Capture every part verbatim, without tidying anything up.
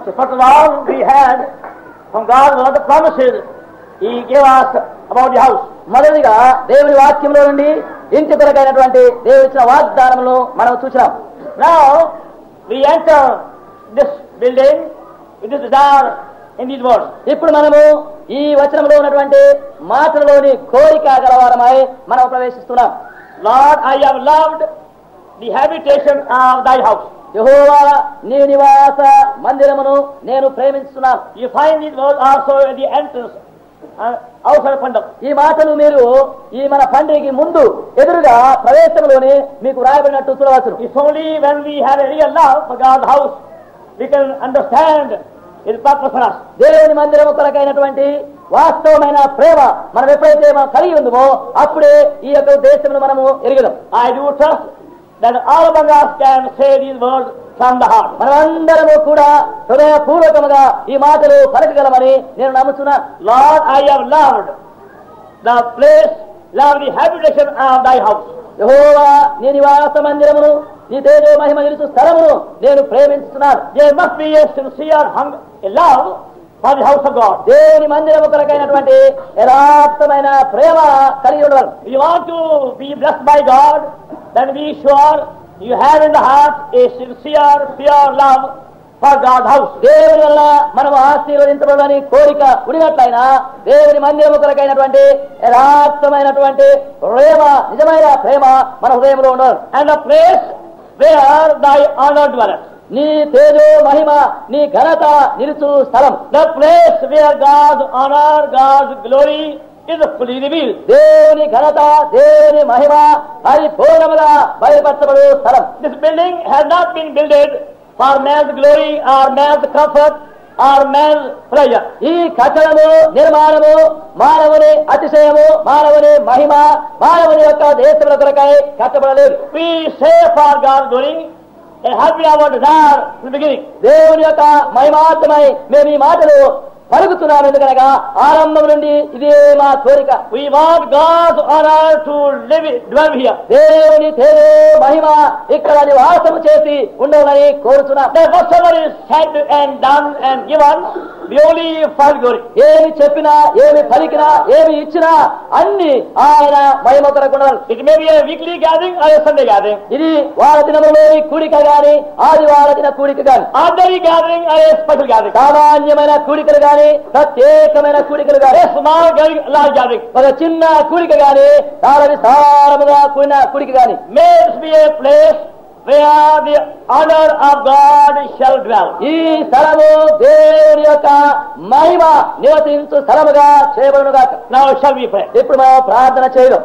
So first of all, we had from God one of the promises He gave us about the house. మొదటిగా దేవుని వాక్యంలో నుండి ఇంటి కొరకైనటువంటి దేవుడు ఇచ్చిన వాగ్దానములు మనం చూసాం. Now we enter this building with this desire in these words. ఇప్పుడు మనము ఈ వచనంలో ఉన్నటువంటి మాటలలోని కోరిక గలవారమై మనం ప్రవేశిస్తున్నాం. Lord, I have loved the habitation of thy house. యెహోవా నీ నివాస మందిరమును నేను ప్రేమిస్తున్నాను. You find these words also at the entrance uh, outside Pandam. ఈ మాటలు మీరు ఈ మన పండుగకి ముందు ఎదురుగా ప్రవేశంలోనే మీకు రాయబడినట్టు చూడవచ్చు. It's only when we have a real love for God's house we can understand His purpose for us. దేవుని మందిరము కొరకైనటువంటి వాస్తవమైన ప్రేమ మనం ఎప్పుడైతే మనం కలిగి ఉందో అప్పుడే ఈ యొక్క ఉద్దేశమును మనము ఎరగడం. I do trust that all of us can say these words from the heart. మనమందరము కూడా హృదయపూర్వకముగా ఈ మాటలు పలకగలమని నేను నమ్ముతున్నాను. Lord, I have loved the place, loved the habitation of thy house. యెహోవా నీ నివాస మందిరమును నీ తేజో మహిమ నిలుచు స్థలమును నేను ప్రేమిస్తున్నాను. There must be a sincere hunger, a love for the house of God. దేవుని మందిరము కొరకైనటువంటి యథార్థమైన ప్రేమ కలిగి ఉండవాలి. You want to be blessed by God, then be sure you have in the heart a sincere, pure love for God's house. దేవుని వల్ల మనం ఆశీర్వదించబడాలని కోరిక ఉడినట్లయినా దేవుని మందిరము కొరకైనటువంటి యథార్థమైనటువంటి ప్రేమ, నిజమైన ప్రేమ మన హృదయంలో ఉండాలి. And the place where thy honor dwelleth. నీ తేజో మహిమ నీ ఘనత నిలుచు స్థలం. The place where God's honor, God's glory is fully revealed. దేవుని ఘనత దేవుని మహిమ పరిపూర్ణముగా బయలుపరచబడు స్థలం. This building has not been built for man's glory or man's comfort or man's pleasure. ఈ కట్టడము నిర్మాణము మానవుని అతిశయము, మానవుని మహిమ, మానవుని యొక్క దేశముల కొరకై కట్టబడలేదు. We say for God's glory and have been our desire in the beginning. దేవుని యొక్క మహిమార్థమై మేము ఈ మాటలు పలుకుతున్నాం. ఎందుకనగా ఆరంభం నుండి ఇదే మా కోరిక. We want God's honor to live, dwell here. దేవుని తేజో మహిమ ఇక్కడ నివాసము చేసి ఉండవాలని కోరుతున్నాం. That whatsoever is said and done and given be only for glory. ఏమి చెప్పినా, ఏమి పలికినా, ఏమి ఇచ్చినా అన్ని ఆయన మహిమ కొరకు ఉండాలి. It may be a weekly gathering or a Sunday gathering. ఇది వార దినములోని కూడిక గాని, ఆదివార దిన కూడిక గాని, Ordinary gathering or a special gathering. సామాన్యమైన కూడికలు గాని, ప్రత్యేకమైన కూడికలు గాని, A small gathering, large gathering. ఒక చిన్న కూడిక గాని, చాలా విస్తారముగా కూడిన కూడిక గాని, May this be a place where the honor of God shall dwell. ఈ స్థలము దేవుని యొక్క మహిమ నివసించు స్థలముగా చేయబడునుగాక. Now shall we pray. ఇప్పుడు మనం ప్రార్థన చేయడం.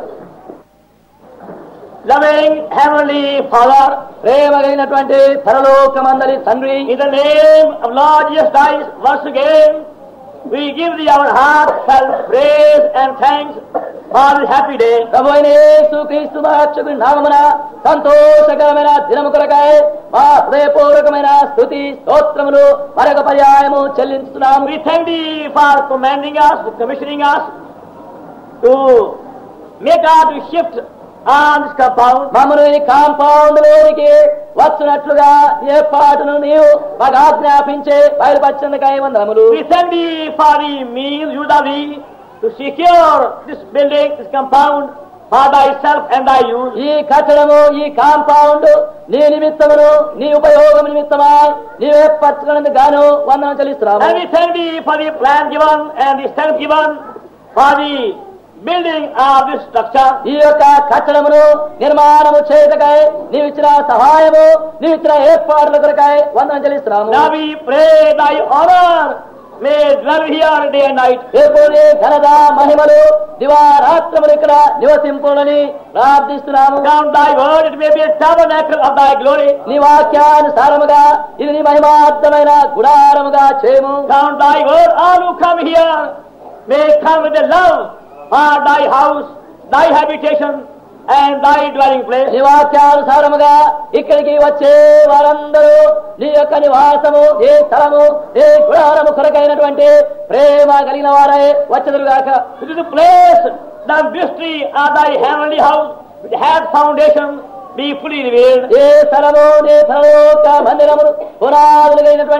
Loving Heavenly Father, ప్రేమ కలిగినటువంటి పరలోకమందలి తండ్రి, in the name of Lord Jesus Christ, once again we give thee our heartfelt praise and thanks for this happy day. ప్రభు అయిన యేసు క్రీస్తు మహోన్నతుని నామమున సంతోషకరమైన దినము కొరకై మా హృదయపూర్వకమైన స్తుతి స్తోత్రములు మరొక పర్యాయము చెల్లించుతున్నాము. We thank thee for commanding us, commissioning us to make our to shift on this compound. మమ్మను ఈ కాంపౌండ్ లోనికి వచ్చినట్లుగా ఏర్పాటును నీవు మాకు ఆజ్ఞాపించే బయలుపరిచేందుకై వందనములు. We thank thee for the means you have thee to secure this building, this compound for thyself and thy use. ఈ కట్టడము, ఈ కాంపౌండ్ నీ నిమిత్తమును, నీ ఉపయోగం నిమిత్తమై నీవు ఏర్పరచుకున్నందుకు గాను వందనం చెల్లిస్తున్నాము. And we thank thee for the plan given and the strength given for the building of this structure. ఈ యొక్క కట్టడమును నిర్మాణము చేయుటకై నీవు ఇచ్చిన సహాయము, నీవు ఇచ్చిన ఏర్పాట్ల కొరకై వందనం చెల్లిస్తున్నాము. Now we pray thy honor may dwell here day and night. దేవుని ఘనత మహిమలు దివారాత్రములు ఇక్కడ నివసింపునని ప్రార్థిస్తున్నాము. Count thy word, it may be a tabernacle of thy glory. నీ వాక్యానుసారముగా ఇది నీ మహిమార్థమైన గుడారముగా చేయము. Count thy word, all who come here may come with a love for thy house, thy habitation and thy dwelling place. నీ వాక్యానుసారముగా ఇక్కడికి వచ్చే వారందరూ నీ యొక్క నివాసము, ఏ స్థలము, ఏ గుడారము కొరకైనటువంటి ప్రేమ కలిగిన వారై వచ్చెదరుగాక. It is a place, the mystery of thy heavenly house, which has foundation, be fully revealed. ఏ స్థలము, నీ పరలోక మందిరములు పునాదులు కలిగినటువంటి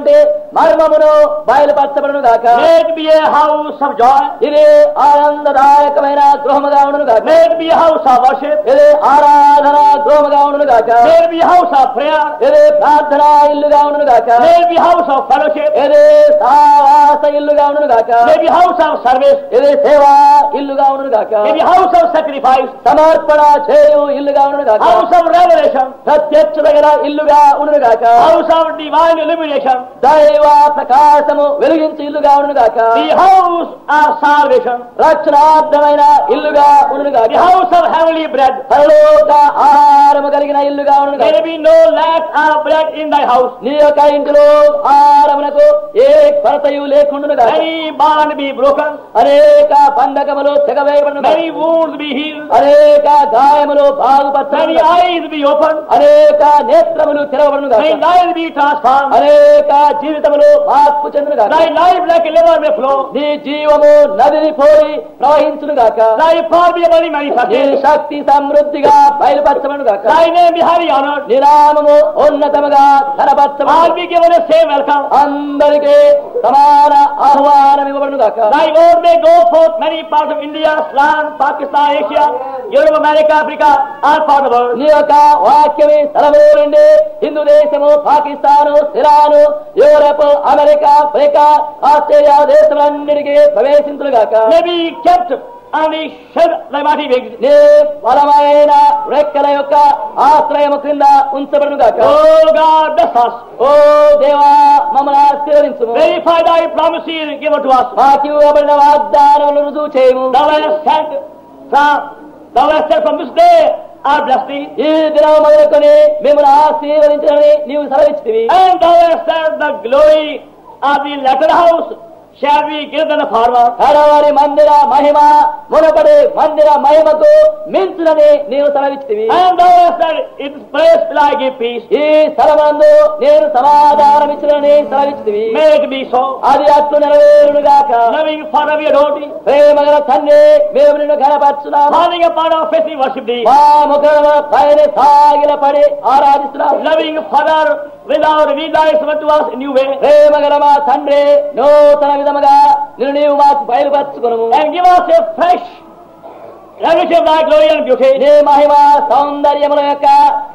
మర్మమును బయలుపరచబడును గాక. May it be a house of joy. ఇది ఆనందదాయకమైన గృహముగా ఉండును గాక. May it be a house of worship. ఇది ఆరాధన గృహముగా ఉండును గాక. May it be a house of prayer. ఇది ప్రార్థనా ఇల్లుగా ఉండును గాక. May it be a house of fellowship. ఇది సావాస ఇల్లుగా ఉండును గాక. May it be a house of service. ఇది సేవా ఇల్లుగా ఉండును గాక. May it be a house of sacrifice. సమర్పణ చేయు ఇల్లుగా ఉండును గాక. House of revelation. ప్రత్యక్షమైన ఇల్లుగా ఉండును గాక. House of divine illumination. దైవ ప్రకాశము వెలిగించు ఇల్లుగా ఉండును గాక. The house of salvation. రక్షణార్థమైన ఇల్లుగా ఉండును గాక. The house of heavenly bread. పరలోక ఆహారము కలిగిన ఇల్లుగా ఉండును May గాక. there be no lack of bread in thy house. నీ యొక్క ఇంటిలో ఆహారమునకు ఏ కొరతయు లేకుండును గాక. Many bonds be broken. అనేక బంధకములు తెగవేయబడును గాక. Many wounds be healed. అనేక గాయములు బాగుపరచబడును Many గాక. eyes be opened. అనేక నేత్రములు తెరవబడును గాక. May lives be transformed. అనేక జీవితములు మార్పు చెందును గాక. Thy life like a river may flow. నీ జీవము నదిని పోయి ప్రవహించును గాక. Thy power be abundantly నీ manifested. శక్తి సమృద్ధిగా బయలుపరచబడును గాక. Thy name be highly honored. నీ నామము ఉన్నతముగా All ఘనపరచబడును. be given a same welcome. అందరికీ సమాన ఆహ్వానం ఇవ్వబడును గాక. Thy word may go forth many parts of India, Islam, Pakistan, Asia, Europe, America, Africa, all parts of the world. నీ యొక్క వాక్యమే స్థలములో నుండి హిందూ దేశము, Pakistan, Iran, Europe, America, Africa, Australia దేశములన్నిటికీ ప్రవేశించును గాక. May be kept on the shed thy mighty wings. నీ బలమైన రెక్కల యొక్క ఆశ్రయము క్రింద ఉంచబడును గాక. Oh God, bless us. ఓ దేవా మమ్మల్ని ఆశీర్వదించుము. Verify thy promises given to us. మాకు ఇవ్వబడిన వాగ్దానములను రుజువు చేయము. Thou hast said from, thou hast said from this day, I bless thee. ఈ దినం మొదలుకొని మిమ్మల్ని ఆశీర్వదించని నీవు సెలవిచ్చితివి. And thou hast said the glory of the latter house shall be greater than the former. కడవరి మందిర మహిమ మునపడి మందిర మహిమకు మించునని నీవు సెలవిచ్చితివి. And thou hast said, in this place will I give peace. ఈ స్థలమందు నేను సమాధానం ఇచ్చినని సెలవిచ్చితివి. May it be so. అది అట్లు నెరవేరునుగాక. Loving Father, we adore thee. ప్రేమగల తండ్రి మేము నిన్ను ఘనపరచున్నాము. Falling upon our face, we worship thee. మా ముఖముల పైన సాగిల పడి ఆరాధిస్తున్నాము. Loving Father, without reveal thyself to us in new way. ప్రేమగల మా తండ్రి నూతన విధముగా నిన్ను నీవు మాకు బయలుపరచుకొనుము. And give us a fresh revelation of thy glory and beauty. నీ మహిమ సౌందర్యముల యొక్క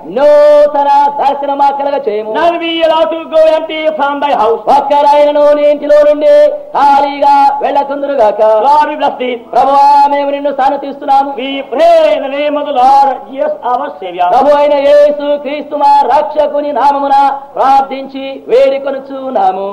నూతన దర్శనం మాకు కలగ చేయము. None be allowed to go empty from thy house. ఒక్కరైనను నీ ఇంటిలో నుండి ఖాళీగా వెళ్ళకుందురుగాక. Lord, we bless thee. ప్రభువా మేము నిన్ను సన్నతిస్తున్నాము. We pray in the name of the Lord, Jesus our Savior. ప్రభు అయిన యేసు క్రీస్తు మా రక్షకుని నామమున ప్రార్థించి వేడుకొనుచున్నాము.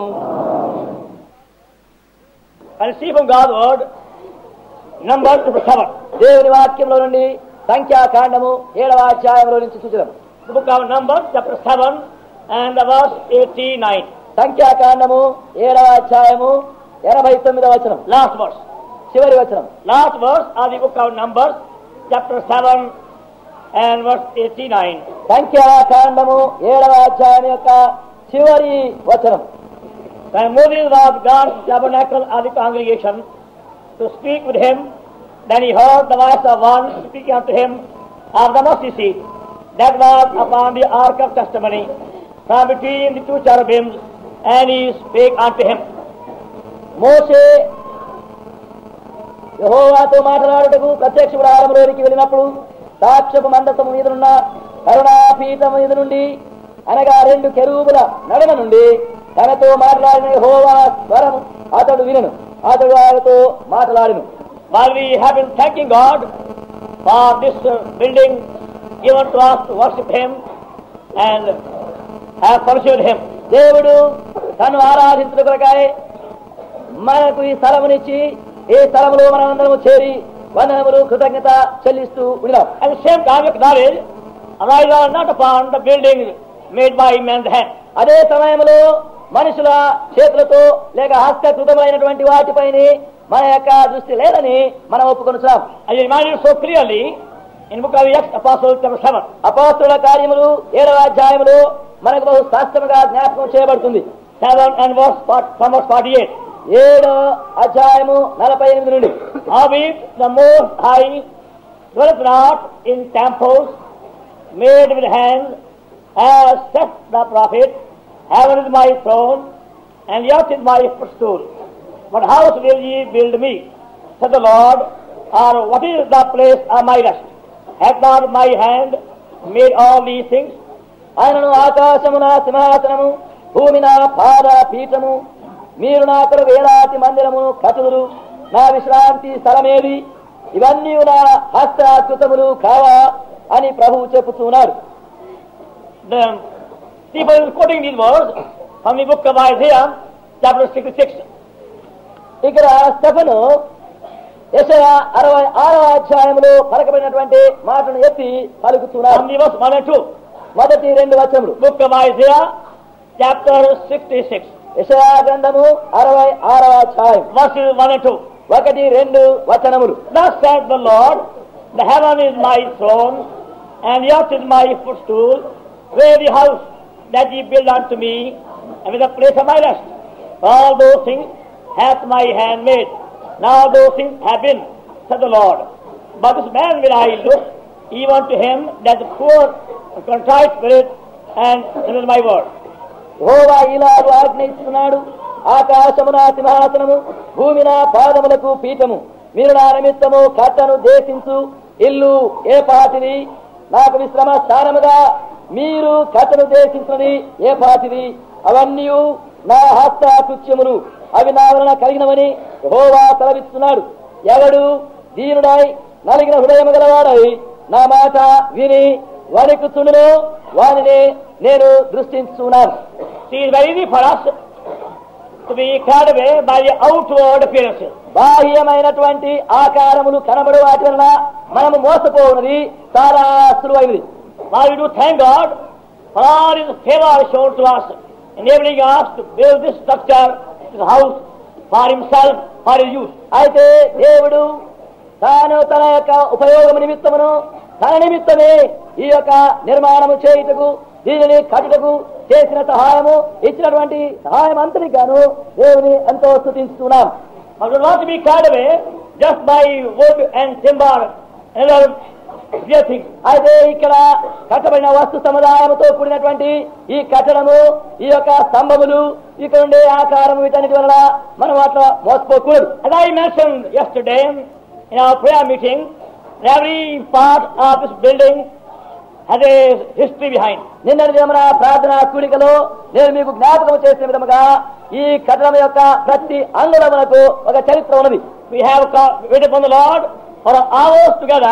And see from God's word, number seven. దేవుని వాక్యంలో నుండి సంఖ్యాకాండము ఏడవ అధ్యాయంలో నుంచి సూచన. The book of Numbers, chapter seven, and the verse eighty-nine. సంఖ్యాకాండము ఏడవ అధ్యాయము ఎనభై తొమ్మిదవ వచనం. Last verse. చివరి వచనం. Last verse of the book of Numbers, chapter seven, and verse eighty-nine. సంఖ్యాకాండము ఏడవ అధ్యాయం యొక్క చివరి వచనం. When Moses was gone to the tabernacle of the congregation to speak with him, then he heard the voice of one speaking unto him of the mercy seat that was upon the ark of testimony from between the two cherubims, and he spake unto him. మోషే యెహోవాతో మాట్లాడుటకు ప్రత్యక్ష గుడారములోనికి వెళ్ళినప్పుడు సాక్ష్యపు మందసము మీదనున్న కరుణాపీఠము మీద నుండి అనగా రెండు కెరూబుల నడుమ నుండి తనతో మాట్లాడిన యెహోవా స్వరము అతడు వినెను. అతడు ఆయనతో మాట్లాడెను. While we have been thanking God for this uh, building given to us to worship Him and have pursued Him, దేవుడు తను ఆరాధించుట కొరకాయ మనకు ఈ స్థలమునిచ్చి ఈ స్థలములో మనమందరము చేరి వందనములు కృతజ్ఞత చెల్లిస్తూ ఉన్నాం. at the same time acknowledge, arise are not upon the building made by man's hand. అదే సమయంలో మనుషుల చేతులతో లేక హస్తకృతమైనటువంటి వాటిపైన మన యొక్క దృష్టి లేదని మనం ఒప్పుకొనుచున్నాం. I reminded so clearly in book of Acts Apostles chapter seven. అపోస్తలుల కార్యములు ఏడవ అధ్యాయములో మనకు బహు స్పష్టంగా జ్ఞాపకం చేయబడుతుంది. seven and verse from verse forty-eight. ఏడో అధ్యాయము నలభై ఎనిమిది నుండి. Howbeit the Most High dwelleth not in temples made with hands, as saith the prophet, heaven is my throne, and the earth is my footstool. What house will ye build me? Said the Lord, or what is the place of my rest? Hath not my hand made all these things? ఆయనను ఆకాశము నా సింహాసనము, భూమి నా పాద పీఠము, మీరు నా కొరకు ఏలాంటి మందిరము కట్టుదురు, నా విశ్రాంతి స్థలమేది, ఇవన్నీ నా హస్తాకృతములు కావా అని ప్రభువు చెప్పుతున్నారు. The people is quoting these words from the book of Isaiah, chapter sixty-six. ఇక్కడ స్టెఫెను యెషయా అరవై ఆరవ అధ్యాయంలో పలకబడినటువంటి మాటను ఎత్తి పలుకుతున్నారు. From the verse one and two. మొదటి రెండు వచనములు. Book of Isaiah, chapter sixty-six. యెషయా గ్రంథము అరవై ఆరవ అధ్యాయం Verses one and two. ఒకటి రెండు వచనములు. Thus saith the Lord, the heaven is my throne, and the earth is my footstool. Where the house that ye build unto me, and with the place of my rest. All those things hath my hand made. Now those things have been, said the Lord. But this man will I look, even to him that is poor and contrite spirit, and this is my word. యెహోవా ఇలాగు ఆజ్ఞయిస్తున్నాడు, ఆకాశము నా సింహాసనము, భూమి నా పాదములకు పీఠము, మీరు నా నిమిత్తము కట్టను దేశించు ఇల్లు ఏ పాటిది, నాకు విశ్రమ స్థానముగా మీరు కట్టను దేశించినది ఏ పాటిది, అవన్నీ నా హస్తాకృత్యములు, అవి నా వలన కలిగినవని యెహోవా సెలవిస్తున్నాడు. ఎవడు దీనుడై నలిగిన హృదయము గలవాడై నా మాట విని వణికుచుండునో వానిని నేను దృష్టించున్నాను. See, it is very easy for us to be carried away by the outward appearances. బాహ్యమైనటువంటి ఆకారములు కనబడు వాటి వలన మనము మోసపోవున్నది చాలా సులువైనది. Now we do thank God for all His favor shown to us, enabling us to build this structure, this house, for Himself, for His use. అయితే దేవుడు తాను తన యొక్క ఉపయోగం నిమిత్తమును తన నిమిత్తమే ఈ యొక్క నిర్మాణము చేయుటకు, దీనిని కట్టుటకు చేసిన సహాయము ఇచ్చినటువంటి సహాయం అంతటికి గాను దేవుని ఎంతో స్తుతిస్తున్నాం. But we not to be carried away just by wood and timber and other dear things. అయితే ఇక్కడ కట్టబడిన వస్తు సముదాయంతో కూడినటువంటి ఈ కట్టడము, ఈ యొక్క స్తంభములు, ఇక్కడ ఉండే ఆకారము, వీటన్నిటి వలన మనం అట్లా మోసపోకూడదు. As I mentioned yesterday in our prayer meeting, every part of this building has a history behind. నిన్నటి దినమున ప్రార్థనా కూడికలో నేను మీకు జ్ఞాపకం చేసిన విధముగా ఈ కట్టడం యొక్క ప్రతి అంగుళమునకు ఒక చరిత్ర ఉన్నది. We have waited upon the Lord for hours together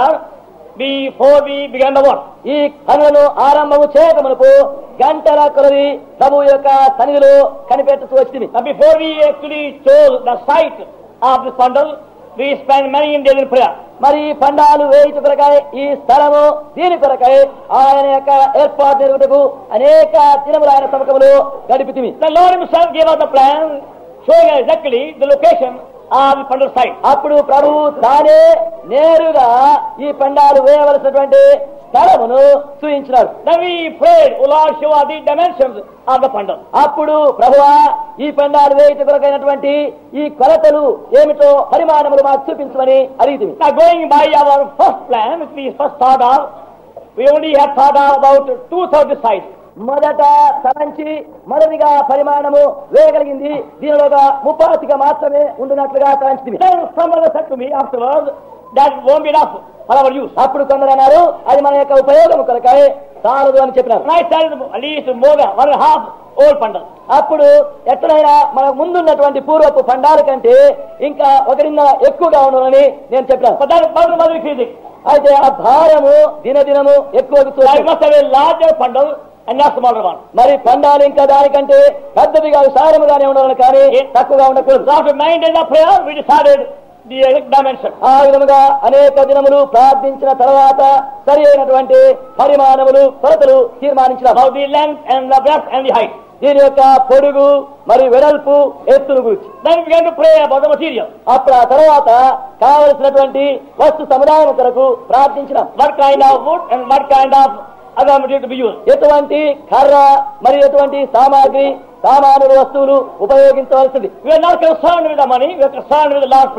before we began the work. ఈ పనులను ఆరంభము చేయకమునకు గంటల కొలది ప్రభు యొక్క సన్నిధిలో కనిపెట్టుతూ వచ్చింది. But before we actually chose the site of this bundle, we spent many days in prayer. మరి ఈ పండాలు వేయుట కొరకై, ఈ స్థలము దీని కొరకై ఆయన యొక్క ఏర్పాటు జరుగుటకు అనేక దినములు ఆయన సముఖములో గడిపితిమి. The Lord Himself gave us the plan, showing us exactly the location of the bundle site. అప్పుడు ప్రభువు తానే నేరుగా ఈ పండాలు వేయవలసినటువంటి స్థలమును చూయించినాడు. Then we prayed, O Lord, show us the dimensions of the bundle. అప్పుడు ప్రభువా ఈ పండాలు వేయుట కొరకైనటువంటి ఈ కొలతలు ఏమిటో పరిమాణములు మాకు చూపించమని అడిగితిమి. Now going by our first plan, which we first thought of, we only had thought of about two-thirds the size. మొదట తలంచి మొదటిగా పరిమాణము వేయగలిగింది దీనిలోగా ముప్పాతిగా మాత్రమే ఉండినట్లుగా తలంచింది. Then someone said to me afterwards, that won't be enough for our use. అప్పుడు కొందరు అన్నారు, అది మన యొక్క ఉపయోగం కొరకై చాలదు అని చెప్పినారు. And I said at least more than one and a half old bundle. అప్పుడు ఎట్లయినా మనకు ముందున్నటువంటి పూర్వపు పండాల కంటే ఇంకా ఒకటిన్నర ఎక్కువగా ఉండాలని నేను చెప్పాను. But that bundle must be increasing. అయితే ఆ భారము దినదినము ఎక్కువ. I must have a larger bundle and not smaller one. మరి పండాలు ఇంకా దానికంటే పెద్దదిగా విశాలముగానే ఉండాలని కానీ తక్కువగా ఉండకూడదు. After nine days of prayer, we decided the dimension. ఆ విధముగా అనేక దినములు ప్రార్థించిన తర్వాత సరి అయినటువంటి పరిమాణములు కొలతలు తీర్మానించిన About the length and the breadth and the height. దీని యొక్క పొడుగు మరియు వెడల్పు ఎత్తును గురించి. Then we began to pray about the material. అప్పుడు ఆ తర్వాత కావలసినటువంటి వస్తు సముదాయం కొరకు ప్రార్థించిన What kind of wood and what kind of other material to be used. ఎటువంటి కర్ర మరియు ఎటువంటి సామాగ్రి సామానులు వస్తువులు ఉపయోగించవలసింది. We are not concerned with the money, we are concerned with the Lord's plan.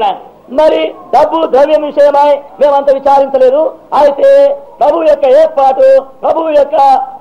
మరి డబ్బు ద్రవ్యం విషయమై మేమంత విచారించలేదు. అయితే ప్రభు యొక్క ఏర్పాటు, ప్రభు యొక్క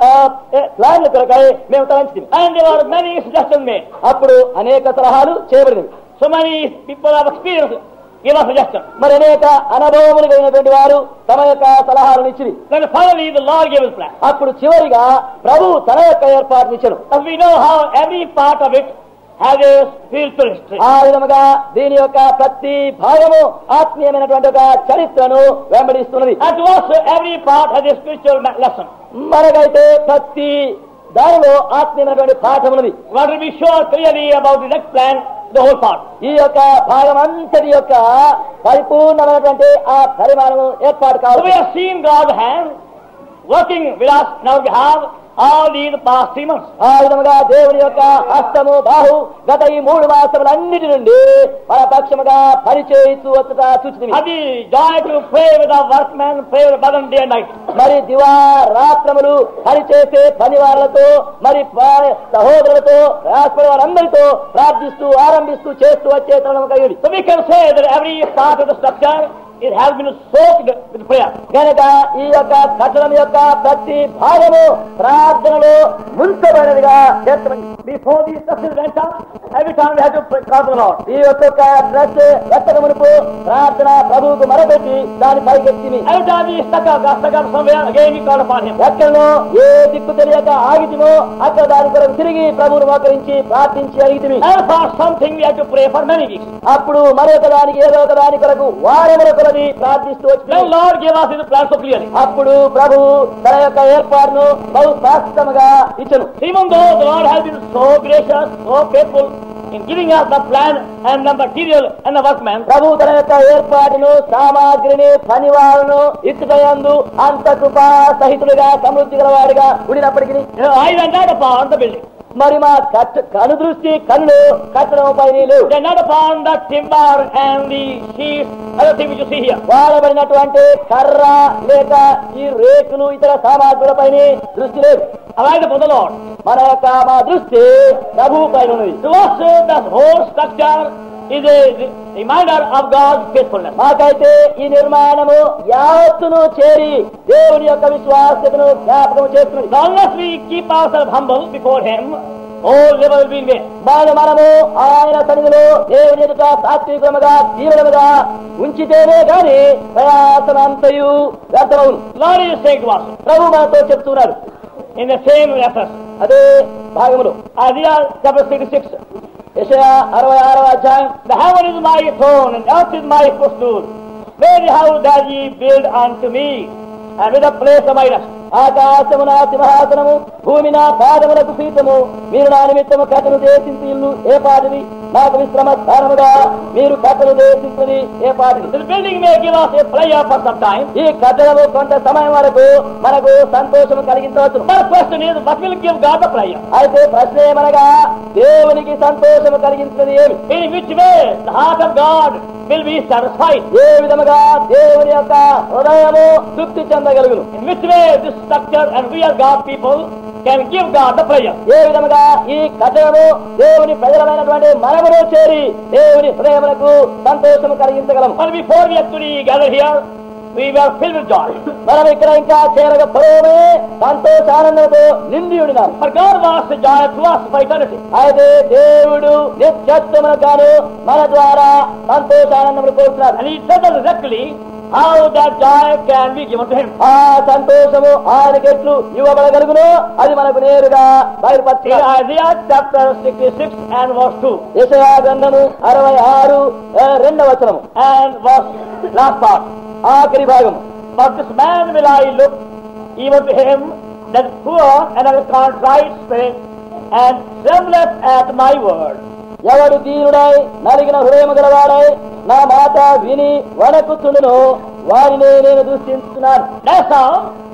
ప్లాన్ల కొరకై మేము తలంచింది. And there were many suggestions made. అప్పుడు అనేక సలహాలు చేయబడినవి. So many people have experience give us suggestions. మరి అనేక అనుభవములు కలిగినటువంటి వారు తమ యొక్క సలహాలను ఇచ్చి Then finally the Lord gave his plan. అప్పుడు చివరిగా ప్రభు తన యొక్క ఏర్పాటును ఇచ్చాడు. As we know how every part of it has a spiritual history. ఆ విధముగా దీని యొక్క ప్రతి భాగము ఆత్మీయమైనటువంటి ఒక చరిత్రను వెంబడిస్తున్నది. And to us every part has a spiritual lesson. మనకైతే ప్రతి దానిలో ఆత్మీయమైనటువంటి పాఠం ఉన్నది. We want to be sure clearly about the next plan, the whole part. ఈ యొక్క భాగం అంతటి యొక్క పరిపూర్ణమైనటువంటి ఆ పరిమాణము ఏర్పాటు So కావాలి. we have seen God's hand working with us now we have all these past three months. ఆ విధముగా దేవుని యొక్క హస్తము బాహు గత ఈ మూడు మాసములన్నిటి నుండి మన పక్షముగా పరిచయిస్తూ వచ్చుట చూచింది. Had the joy to pray with our workmen, pray with brother day and night. మరి దివా రాత్రములు పనిచేసే పనివారులతో మరి సహోదరులతో రాష్ట్ర వారందరితో ప్రార్థిస్తూ ఆరంభిస్తూ చేస్తూ వచ్చే తరుణము కలిగి So we can say that every part of the structure it has been soaked with prayer. కనుక ఈ యొక్క కట్టడం యొక్క ప్రతి భాగము ప్రార్థనలో ముంచబడినదిగా చేర్చబడింది. Before these structures went up, every time we had to pray, call the Lord. ఈ ఒక్కొక్క డ్రెస్ ఎత్తక మునుపు ప్రార్థన ప్రభువుకు మరపెట్టి దాని పైకెత్తిమి. Every time we stuck up, got stuck up somewhere, again we called upon Him. ఎక్కడనో ఏ దిక్కు తెలియక ఆగితిమో అక్కడ దాని కొరకు తిరిగి ప్రభువును మోకరించి ప్రార్థించి అడిగితిమి. And for something we had to pray for many weeks. అప్పుడు మరొక దానికి ఏదో ఒక దాని కొరకు వారముల కొలది ప్రార్థిస్తూ Then వచ్చి Lord gave us His plan so clearly. అప్పుడు ప్రభు తన యొక్క ఏర్పాటును బహు స్పష్టంగా ఇచ్చను. Even though the Lord has been so gracious, so faithful in giving us the plan and the material and the workmen, ప్రభు తన యొక్క ఏర్పాటును సామాగ్రిని పనివారును ఇచ్చుటయందు అంత కృపా సహితులుగా సమృద్ధి గలవాడిగా ఉండినప్పటికీ you know, I went not upon the building. మరి మా కట్ట కను దృష్టి కన్నులు కట్టడం పైన లేవు. They are not upon the timber and the sheets, other thing which you see here. వాడబడినటువంటి కర్ర లేక ఈ రేకులు ఇతర సామాగ్రులపైన దృష్టి లేదు. Arrived upon the Lord. మన యొక్క మా దృష్టి ప్రభు పైన ఉన్నది. To us, the whole structure is a reminder of God's faithfulness. మాకైతే ఈ నిర్మాణము యావత్తును చేరి దేవుని యొక్క విశ్వాసతను జ్ఞాపకం చేస్తున్నది. So unless we keep ourselves humble before Him, all labor will be in vain. బాగా మనము ఆయన సన్నిధిలో దేవుని ఎదుట సాత్వికముగా తీవ్రముగా ఉంచితేనే గాని ప్రయాసమంతయు వ్యర్థమవును. Lord is saying to us ప్రభు మనతో చెప్తున్నారు in the same reference, అదే భాగములో Isaiah chapter sixty-six, యెషయా అరవై ఆరవ అధ్యాయం, the heaven is my throne and earth is my footstool. Very house that ye build unto me, and with a place of my rest. ఆకాశము నా సింహాసనము, భూమి నా పాదములకు పీఠము, మీరు నా నిమిత్తము కట్టను దేశించి ఇల్లు ఏ పాటిది, నాకు విశ్రమ స్థానముగా మీరు కట్టను దేశించినది ఏ పాటిది. This building may give us a pleasure for some time. ఈ కట్టడము కొంత సమయం వరకు మనకు సంతోషము కలిగించవచ్చు. But the question is, what will give God the pleasure? అయితే ప్రశ్న ఏమనగా దేవునికి సంతోషము కలిగించినది ఏమి? In which way the heart of God will be satisfied? ఏ విధముగా దేవుని యొక్క హృదయము తృప్తి చెందగలుగును? In which way this structure and we as God people can give God the pleasure? ఏ విధముగా ఈ కట్టడము దేవుని ప్రజలమైనటువంటి మనములో చేరి దేవుని హృదయములకు సంతోషము కలిగించగలము? But before we actually gather here, we were filled with joy. మనం ఇక్కడ ఇంకా చేరక పూర్వమే సంతోషానందంతో నిండి ఉన్నాం. For God wants the joy to us for eternity. అయితే దేవుడు నిత్యత్వమును గాను మన ద్వారా సంతోషానందములు కోరుతున్నారు. And He tells us exactly how that joy can be given to Him. ఆ సంతోషము ఆయనకి ఎట్లు ఇవ్వబడగలుగునో అది మనకు నేరుగా In బయలుపరచారు. Isaiah chapter sixty-six and verse two యెషయా గ్రంథము అరవై ఆరు రెండవ వచనము and verse last part. ఆఖరి భాగము. But this man will I look, even to him that is poor and of a contrite spirit, and trembleth at my word. ఎవడు దీనుడై నలిగిన హృదయము గలవాడై నా మాట విని వణకుచుండునో వారిని నేను దృష్టిస్తున్నాను. That's how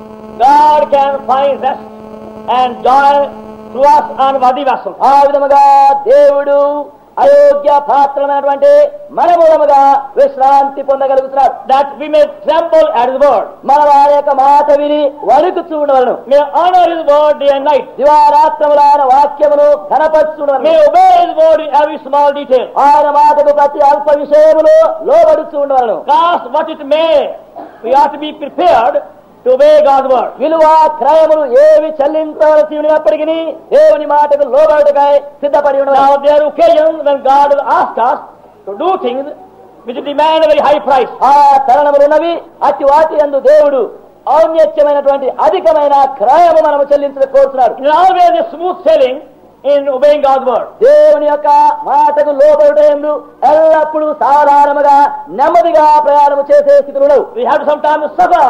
God can find rest and joy to us unworthy vessels. ఆ విధముగా దేవుడు అయోగ్య పాత్రమైనటువంటి మనమూలముగా విశ్రాంతి పొందగలుగుతున్నాడు. That we may tremble at his word. మన వారి యొక్క మాట విని వణుకుచూ ఉండవలను. May honor his word day and night. దివారాత్రముల ఆయన వాక్యమును ఘనపరచుండవలను. May obey his word in every small detail. ఆయన మాటకు ప్రతి అల్ప విషయములు లోబడుచూ ఉండవలను. Cost what it may, we ought to be prepared to obey God's word. విలువ క్రయములు ఏవి చెల్లించవలసి ఉన్నప్పటికీ దేవుని మాటకు లోబడుటకై సిద్ధపడి ఉండవలను. Now there are occasions when God will ask us to do things which demand a very high price. ఆ తరుణములు ఉన్నవి. అతి వాటి యందు దేవుడు ఔన్నత్యమైనటువంటి అధికమైన క్రయము మనము చెల్లించడం కోరుతున్నాడు. It is always a smooth sailing in obeying God's word. దేవుని యొక్క మాటకు లోబడుటయందు ఎల్లప్పుడూ సాధారణముగా నెమ్మదిగా ప్రయాణము చేసే స్థితులు. We have to sometimes suffer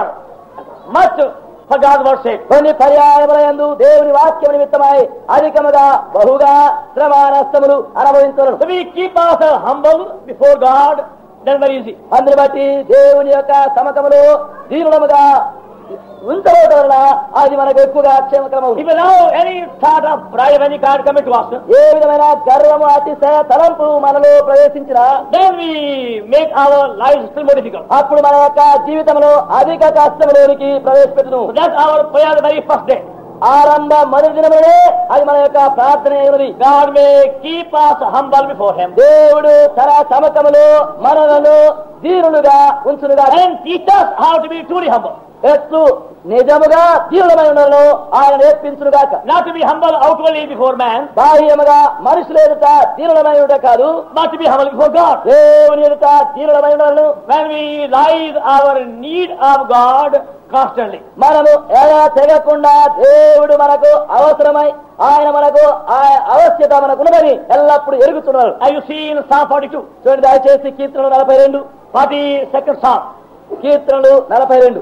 much for God's word's sake. కొన్ని పర్యాయములందు దేవుని వాక్యం నిమిత్తమై అధికముగా బహుగా శ్రమ నష్టములు అనుభవించడం. So we keep ourselves humble before God, then very easy. అందుని బట్టి దేవుని యొక్క సమకములో దీనులముగా ఉంచబడటం వలన అది మనకు ఎక్కువగా క్షేమకరమవుతుంది. If now any thought of pride of any kind come into us, ఏ విధమైన గర్వము అతిశయ తలంపు మనలో ప్రవేశించినా then we make our lives still more difficult. అప్పుడు మన యొక్క జీవితంలో అధిక కష్టములోనికి ప్రవేశపెట్టును. So that's our prayer the very first day. ఆరంభ మొదటి దినమునే అది మన యొక్క ప్రార్థన అయినది. God may keep us humble before him దేవుడు తన సమకములో మనలను దీనులుగా ఉంచునుగా and teach us how to be truly humble. ఎత్తు నిజముగా దీనులమై ఉండను ఆయన నేర్పించునుగాక. Not to be humble outwardly before man, బాహ్యముగా మనుషుల ఎదుట దీనులమై ఉండ కాదు, but to be humble before God. దేవుని ఎదుట దీనులమై ఉండను. When we realize our need of God constantly, మనము ఎలా తెగకుండా దేవుడు మనకు అవసరమై ఆయన మనకు అవశ్యత మనకున్నదని ఎల్లప్పుడు ఎరుగుతున్నారు. as you see in Psalm forty-two, చూడండి దయచేసి కీర్తనలు నలభై రెండు forty-second Psalm, కీర్తనలు నలభై రెండు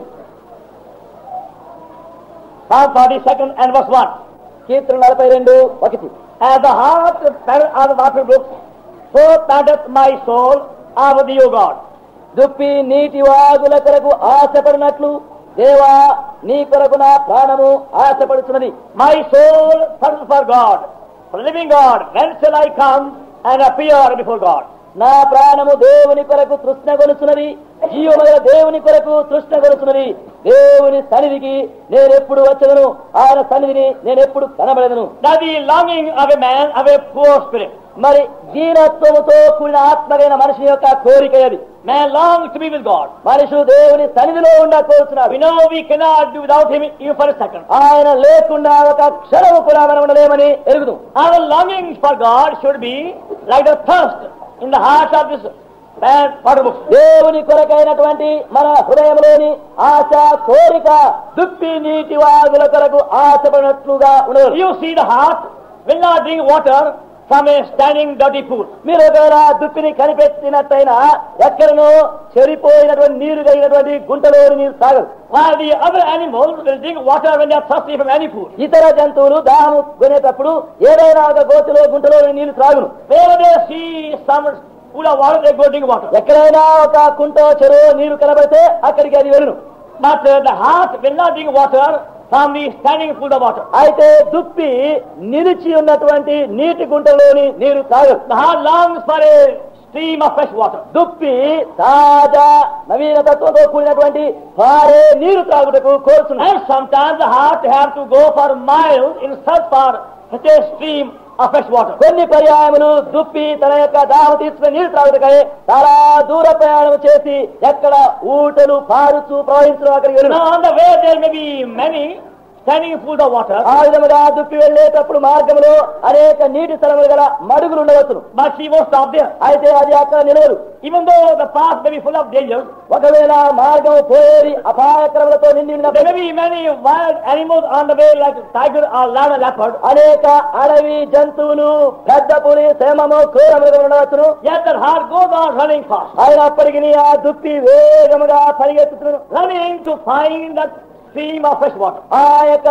Psalm forty-second and verse one. కీర్తన నలభై రెండు ఒకటి. As the heart panteth after the water brooks, so panteth my soul after thee, O God. దుప్పి నీటి వాగుల కొరకు ఆశపడినట్లు దేవా నీ కొరకు నా ప్రాణము ఆశపడుతున్నది. My soul thirsts for God, for the living God. When shall I come and appear before God? నా ప్రాణము దేవుని కొరకు తృష్ణ కొలుచున్నది, జీవముగల దేవుని కొరకు తృష్ణ కొలుచున్నది. దేవుని సన్నిధికి నేనెప్పుడు వచ్చదను, ఆయన సన్నిధిని నేనెప్పుడు కనబడదను. That the longing of a man of a poor spirit. మరి దీనత్వముతో కూడిన ఆత్మగైన మనిషి యొక్క కోరిక అది. Man longs to be with God. మనుషుడు దేవుని సన్నిధిలో ఉండ కోరుతున్నాడు. We know we cannot do without him even for a second. ఆయన లేకుండా ఒక క్షణము కూడా మనం ఉండలేమని ఎరుగుదు. Our longing for God should be like the thirst in the heart of this man water brook. దేవుని కొరకైనటువంటి మన హృదయంలోని ఆశ కోరిక దుప్పి నీటి వాగుల కొరకు ఆశపడినట్లుగా ఉండదు. You see, the heart will not drink water from a standing dirty pool. మీరు ఒకవేళ దుప్పిని కనిపెట్టినట్టయినా ఎక్కడనో చెరిపోయినటువంటి నీరు కలిగినటువంటి గుంటలోని నీరు తాగదు. While the other animals will drink water when they are thirsty from any pool. ఇతర జంతువులు దాహము కొనేటప్పుడు ఏదైనా ఒక గోతులో గుంటలోని నీళ్లు త్రాగును. Wherever they see some pool of water, they go drink water. ఎక్కడైనా ఒక కుంటో చెరువు నీరు కనబడితే అక్కడికి అది వెళ్ళును. But uh, the heart will not drink water from the standing pool of water. అయితే దుప్పి నిలిచి ఉన్నటువంటి నీటి గుంటలోని నీరు తాగదు. The heart longs for a stream of fresh water. దుప్పి తాజా నవీన తత్వంతో కూడినటువంటి పారే నీరు త్రాగుటకు కోరుతుంది. And sometimes the heart have to go for miles in search for such a stream of fresh water. కొన్ని పర్యాయములు దుప్పి తన యొక్క దాహం తీసుకుని నీరు త్రాగుటకై చాలా దూర ప్రయాణం చేసి ఎక్కడ ఊటలు పారుచు ప్రవహించడం అక్కడికి వెళ్ళును. Now on the way there may be many standing pools of water. ఆ విధముగా దుప్పి వెళ్ళేటప్పుడు మార్గంలో అనేక నీటి స్థలములు గల మడుగులు ఉండవచ్చును. But she won't stop there. అయితే అది అక్కడ నిలవదు. Even though the path may be full of dangers, ఒకవేళ మార్గం పోయేది అపాయకరములతో నిండి there ఉన్నప్పుడు may be many wild animals on the way like tiger or lion or leopard. అనేక అడవి జంతువులు పెద్ద పులి సేమము క్రూరములుగా ఉండవచ్చును. Yet the heart goes on running fast, అయినప్పటికీ ఆ దుప్పి వేగముగా పరిగెత్తుతును, running to find that stream of fresh water. ఆ యొక్క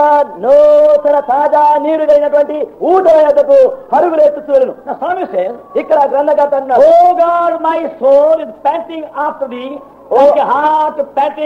నూతన తాజా నీరు కలిగినటువంటి ఊటకు పరుగులు ఎత్తుతును. The psalmist says, ఇక్కడ గ్రంథకర్త అన్నాడు, "Oh God, my soul is panting after thee, like a heart panting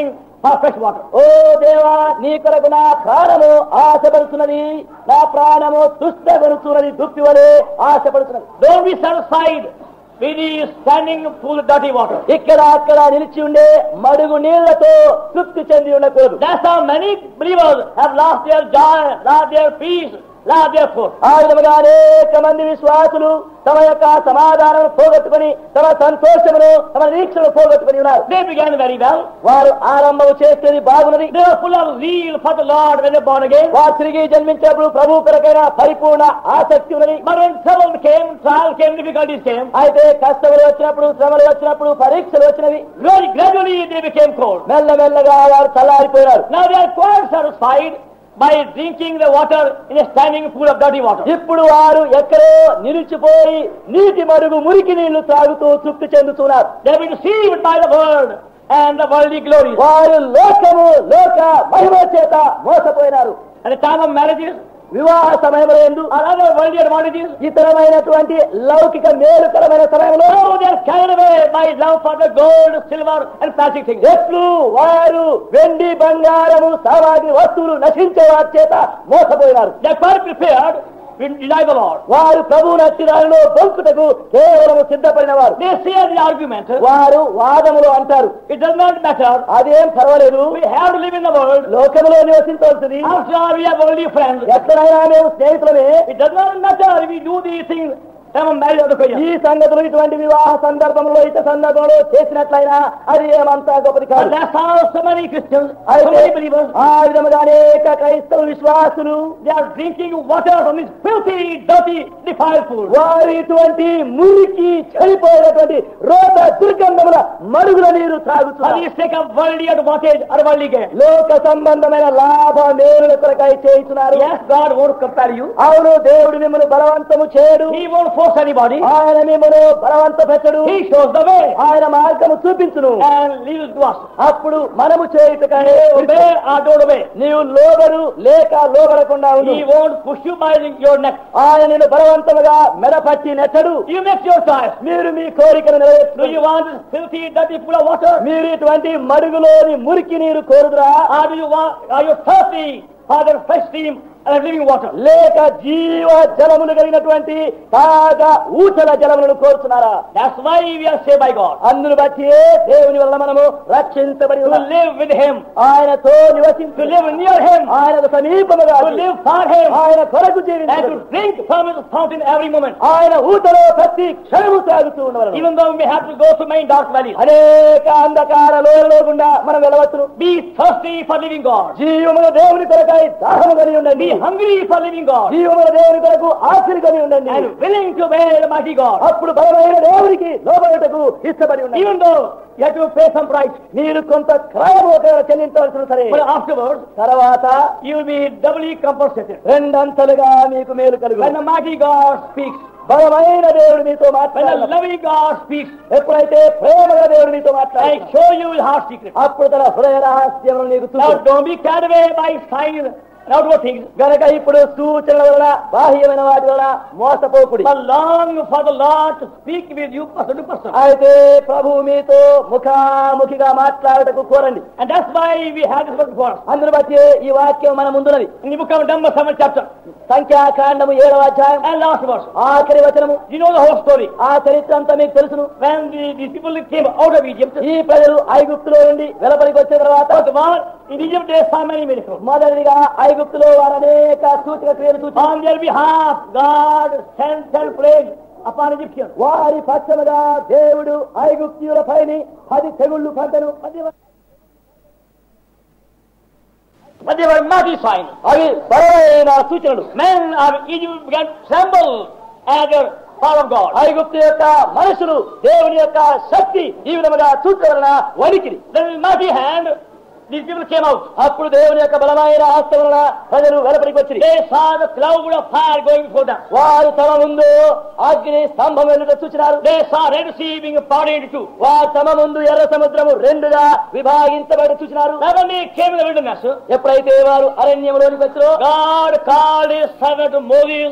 for fresh water. ఓ దేవా, నీ కొరకు నా ప్రాణము ఆశపడుతున్నది, నా ప్రాణము దుష్టగొనుతున్నది, దుప్పి వలె ఆశపడుతున్నది. Don't be satisfied with the standing pool of dirty water. ఇక్కడ అక్కడ నిలిచి ఉండే మడుగు నీళ్లతో తృప్తి చెంది ఉండకూడదు. That's how many believers have lost their joy, lost their peace, lost their food. ఆ విధముగా అనేక మంది విశ్వాసులు తమ యొక్క సమాధానం పోగొట్టుకుని, తమ సంతోషమును, తమ నిరీక్షను పోగొట్టుకుని ఉన్నారు. They began very well. వారు ఆరంభం చేసేది బాగున్నది. They were full of zeal for the Lord when they were born again. వారు తిరిగి జన్మించినప్పుడు ప్రభు కొరకైన పరిపూర్ణ ఆసక్తి ఉన్నది. But when trouble came, trial came, difficulties came, అయితే కష్టములు వచ్చినప్పుడు, శ్రమలు వచ్చినప్పుడు, పరీక్షలు వచ్చినవి. very gradually they became cold. మెల్లమెల్లగా వారు చల్లారిపోయారు. Now they are quite satisfied by drinking the water in a standing pool of dirty water. ఇప్పుడు వారు ఎక్కడో నిలిచిపోయి నీటి మడుగు మురికి నీళ్లు త్రాగుతూ తృప్తి చెందుతున్నారు. They have been deceived by the world and the worldly glories. వారు లోకము, లోక మహిమ చేత మోసపోయినారు. At the time of marriages వివాహ సమయంలో ఎందు or other worldly advantages, ఇతరమైనటువంటి లౌకిక మేలుకరమైన సమయంలో oh, they are carried away by love for the gold, silver and plastic things. ఎట్లు వారు వెండి, బంగారము, సామాగ్రి వస్తువులు నశించే వారి చేత మోసపోయినారు. They are quite prepared to deny the Lord. వారు ప్రభువును అత్తిదారిలో బొంకుటకు కేవలము సిద్ధపడిన వారు. They say the argument, వారు వాదములు అంటారు, it does not matter, అదేం పర్వాలేదు, we have to live in the world. లోకములో నివసించవలసింది, After all, we have only friends. ఎక్కడైనా మేము స్నేహితులమే. It does not matter if we do these things. time of marriage or the prayer. ఈ సంగతులు ఇటువంటి వివాహ సందర్భంలో ఇత సందర్భంలో చేసినట్లయినా అది ఏమంతా గొప్పది కాదు. That's how so many Christians, so అయితే many believers, ఆ విధముగా అనేక క్రైస్తవ విశ్వాసులు they are drinking water from this filthy, dirty, defiled pool. వారు ఇటువంటి మురికి చెడిపోయినటువంటి రోత దుర్గంధముల మరుగుల నీరు For త్రాగుతున్నారు. the sake of worldly advantage or worldly gain. లోక సంబంధమైన లాభ మేలుల కొరకై చేస్తున్నారు. Yes, God won't compel you. అవును, దేవుడు మిమ్మల్ని బలవంతము చేయడు. He won't force anybody. ఆయన మిమ్మల్ని బలవంత పెట్టడు. He shows the way ఆయన మార్గము చూపించును. and leaves to us. అప్పుడు మనము చేయుటకై Obey or don't obey. నీవు లోబడు లేక లోబడకుండా ఉండు. He won't push you by your neck. ఆయన నిన్ను బలవంతముగా మెడపట్టి నెట్టడు. You make your choice. మీరు మీ కోరికను Do నెరవేర్చు. you want this filthy, dirty pool of water? మీరు ఇటువంటి మడుగులోని మురికి నీరు కోరుదురా, Or do you want, are you thirsty for the fresh stream and living water? లేక జీవ జలములు కలిగినటువంటి తాజా ఊచల జలములను కోరుతున్నారా? That's why we are saved by God. అందును బట్టి దేవుని వల్ల మనము రక్షించబడి To ఉన్నాం. live with Him, ఆయనతో నివసించు, to live near Him, ఆయనకు సమీపముగా to live for Him, ఆయన కొరకు and జీవించు, to drink from His fountain every moment. ఆయన ఊటలో ప్రతి క్షణము తాగుతూ ఉండవలను. Even though we may have to go through many dark valleys. అనేక అంధకార లోయలో గుండా మనం వెళ్ళవచ్చును. Be thirsty for living God. జీవముల దేవుని కొరకై దాహము కలిగి ఉండండి. Be hungry for living God. జీవముల దేవుని కొరకు ఆశలు కలిగి ఉండండి. And willing to obey the mighty God. అప్పుడు బలమైన దేవునికి లోబడుటకు ఇష్టపడి ఉండండి. Even though you have to pay some price. మీరు కొంత క్రయము ఒకవేళ చెల్లించవలసిన సరే, But afterwards, తర్వాత you will be doubly compensated. రెండంతలుగా మీకు మేలు కలుగు. When the mighty God speaks, బలమైన దేవుడు మీతో when the మాట్లాడాలి. loving God speaks, ఎప్పుడైతే ప్రేమగా దేవుడు మీతో I మాట్లాడాలి, show you His heart secret. అప్పుడు తన హృదయ రహస్యములను నీకు Now చూపు. don't be carried away by signs and outward things, గనక ఇప్పుడు సూచనల వలన, బాహ్యమైన వాటి వలన మోసపోకుడి. but long for the Lord to speak with you person to person. అయితే ప్రభువు మీతో ముఖాముఖిగా మాట్లాడటకు కోరండి. And that's why we have this book before us. అందును బట్టి ఈ వాక్యం మన ముందున్నది. In the book of Numbers, seventh chapter, సంఖ్యాకాండము ఏడవ అధ్యాయం and last verse. ఆఖరి వచనము. You know the whole story. ఆ చరిత్ర అంతా మీకు తెలుసును. When the, the people came out of Egypt, ఈ ప్రజలు ఐగుప్తులో నుండి వెలుపలికి వచ్చిన తర్వాత first of all, in Egypt they saw many miracles. మొదటిగా ఐగుప్తులో వారు అనేక సూచక క్రియలు చూచి On their behalf, God sent ten plagues upon Egyptians. వారి పక్షముగా దేవుడు ఐగుప్తీయుల పైని పది తెగుళ్లు పంటను. But they were mighty signs. అవి బలమైన సూచనలు. Men of Egypt began to tremble at the power of God. ఐగుప్తు యొక్క మనుషులు దేవుని యొక్క శక్తి ఈ విధముగా చూచడం వలన వణికిరి. Then with mighty hand, these people came out. అప్పుడు దేవుని యొక్క బలమైన హస్తం వలన ప్రజలు వెలుపలికి వచ్చిరి. They saw the cloud of fire going before them. వారు తమ ముందు అగ్ని స్తంభం వెనుక చూచినారు. They saw Red Sea being parted into two. వారు తమ ముందు ఎర్ర సముద్రము రెండుగా విభాగించబడి చూచినారు. Now when they came in the wilderness, ఎప్పుడైతే వారు అరణ్యంలోనికి వచ్చారో God called His servant Moses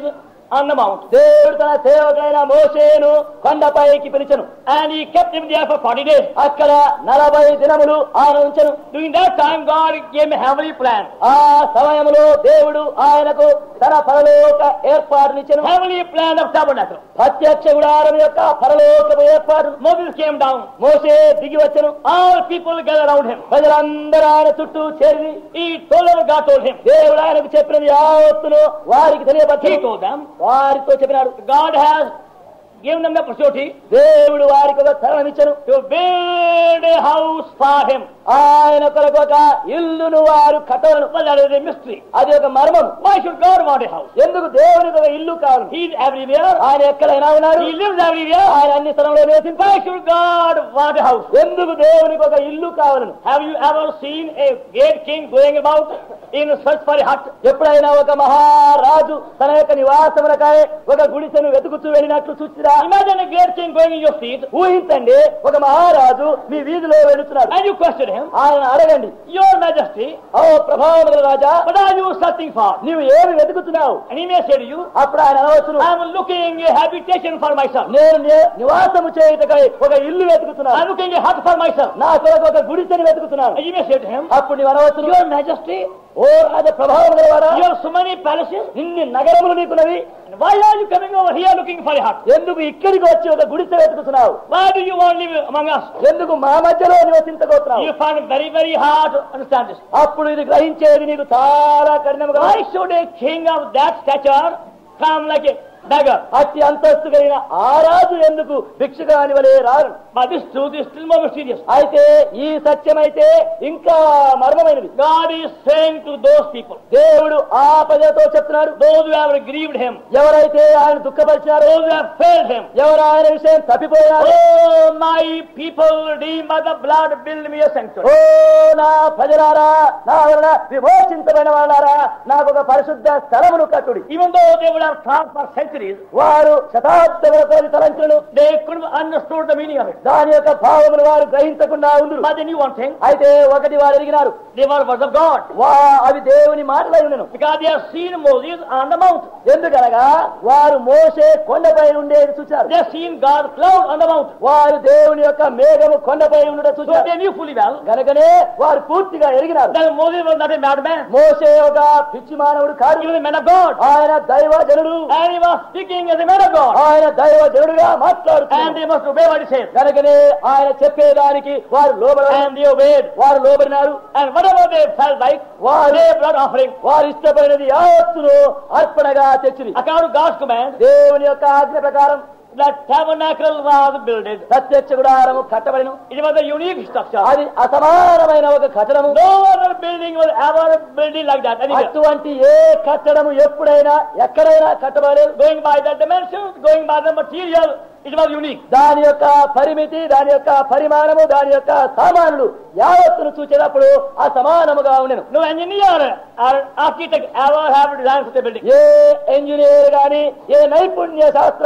on the mount. దేవుడు తన సేవకుడైన మోషేను కొండపైకి పిలిచెను. And he kept him there for forty days. అక్కడ నలభై దినములు ఆయన ఉంచెను. During that time, God gave him a heavenly plan. ఆ సమయంలో దేవుడు ఆయనకు తన పరలోక ఏర్పాటునిచ్చెను. Heavenly plan of tabernacle. ప్రత్యక్ష గుడారం యొక్క పరలోకపు ఏర్పాటు. Moses came down. మోషే దిగి వచ్చెను. All people gathered around him. ప్రజలందరూ ఆయన చుట్టూ చేరి He told them, God told him. దేవుడు ఆయనకు చెప్పినది యావత్తును వారికి He తెలియపరిచాడు. told them. వారితో చెప్పినాడు. God has given them the opportunity దేవుడు వారికి ఒక తరుణం ఇచ్చెను. to build a house for him. ఆయన కొరకు ఒక ఇల్లును వారు కట్టవలను. But that is a mystery. అది ఒక మర్మం. Why should God want a house? ఎందుకు దేవునికి ఒక ఇల్లు కావాలి? He is everywhere. ఆయన ఎక్కడైనా ఉన్నాడు. He lives everywhere. ఆయన అన్ని స్థలంలో నివసించాడు. Why should God want a house? ఎందుకు దేవునికి ఒక ఇల్లు కావాలను? Have you ever seen a great king going about in search for a hut? ఎప్పుడైనా ఒక మహారాజు తన యొక్క నివాసములకై ఒక గుడిసెను వెతుకుతూ వెళ్ళినట్లు చూసిరా? Imagine a great king going in your street. ఊహించండి, ఒక మహారాజు మీ వీధిలో వెళుతున్నాడు. And you question him. ఆయన అడగండి, Your Majesty, oh ప్రభావముల Raja, what are you searching for? నీవు ఏమి వెతుకుతున్నావు? And he may say to you, అప్పుడు ఆయన అనవచ్చును, I am looking a habitation for myself. నేను ని- నివాసము చేయుటకై ఒక ఇల్లు I వెతుకుతున్నాను. am looking a hut for myself. నా కొరకు ఒక గుడిసెను వెతుకుతున్నాను. And you may say to him, అప్పుడు నీవు అనవచ్చును, Your Majesty, ఓ రాజ ప్రభావం గలవాడా, you have so many palaces. ఇన్ని నగరములు నీకున్నవి, And why are you coming over here looking for a hut? ఎందుకు ఇక్కడికి వచ్చి ఒక గుడిసె వెతుకుతున్నావు? Why do you want to live among us? ఎందుకు మా మధ్యలో నివసించబోతున్నావు? You find it very, very hard to understand this. అప్పుడు ఇది గ్రహించేది నీకు చాలా కఠినముగా. Why should a king of that stature come like a beggar? అతి అంతస్తు కలిగిన ఆ రాజు ఎందుకు భిక్షగాని వలె రారు? But this truth is still more mysterious. అయితే ఈ సత్యమైతే ఇంకా మర్మమైనది. God is saying to those people, దేవుడు ఆ ప్రజలతో చెప్తున్నాడు, those who have grieved him, ఎవరైతే ఆయన దుఃఖపరిచారో, those who have failed him, ఎవరు ఆయన విషయం తప్పిపోయారో, oh my people, redeemed by the blood, build me a sanctuary. ఓ నా ప్రజలారా, నా వలన విమోచించబడిన వాళ్ళారా, నాకు ఒక పరిశుద్ధ స్థలమును కట్టుడి. Even though they would have thought for centuries, వారు శతాబ్దముల కొలది తలంచులను, they couldn't have understood the meaning of it. దాని యొక్క భావములు వారు గ్రహించకుండా ఉందురు. But they knew one thing, అయితే ఒకటి వారు ఎరిగినారు, they were words of God. వా అవి దేవుని మాటలై ఉండెను. Because they have seen Moses on the mount. ఎందుకనగా వారు మోషే కొండపై ఉండేది చూచారు. They have seen God's cloud on the mount. వారు దేవుని యొక్క మేఘము కొండపై ఉండట So చూచారు. they knew fully well గనుకనే వారు పూర్తిగా ఎరిగినారు, that Moses was not a madman. మోషే ఒక పిచ్చి మానవుడు కాదు, He was a man of God. ఆయన దైవ జనుడు. And he was speaking as a man of God. ఆయన దైవ జనుడుగా And మాట్లాడుతున్నాడు. they must obey what he says. గనుకనే ఆయన చెప్పేదానికి వారు లోబడారు. And they obeyed. వారు లోబడినారు. And whatever they felt like, వారు they brought offering. వారు ఇష్టపడినది యావత్తును అర్పణగా తెచ్చిరి. According to God's command, దేవుని యొక్క ఆజ్ఞ ప్రకారం that tabernacle was built. ప్రత్యక్ష గుడారము కట్టబడిను. It was a unique structure. అది అసమానమైన ఒక కట్టడము. No other building was ever building like that anywhere. అటువంటి ఏ కట్టడము ఎప్పుడైనా ఎక్కడైనా కట్టబడలేదు. Going by the dimensions, going by the material, it was unique. దాని యొక్క పరిమితి, దాని యొక్క పరిమాణము, దాని యొక్క సామానులు యావత్తును చూచేటప్పుడు అసమానముగా ఉండెను. No engineer or architect ever have designed such a building. ఏ ఇంజనీర్ గాని, ఏ నైపుణ్య శాస్త్ర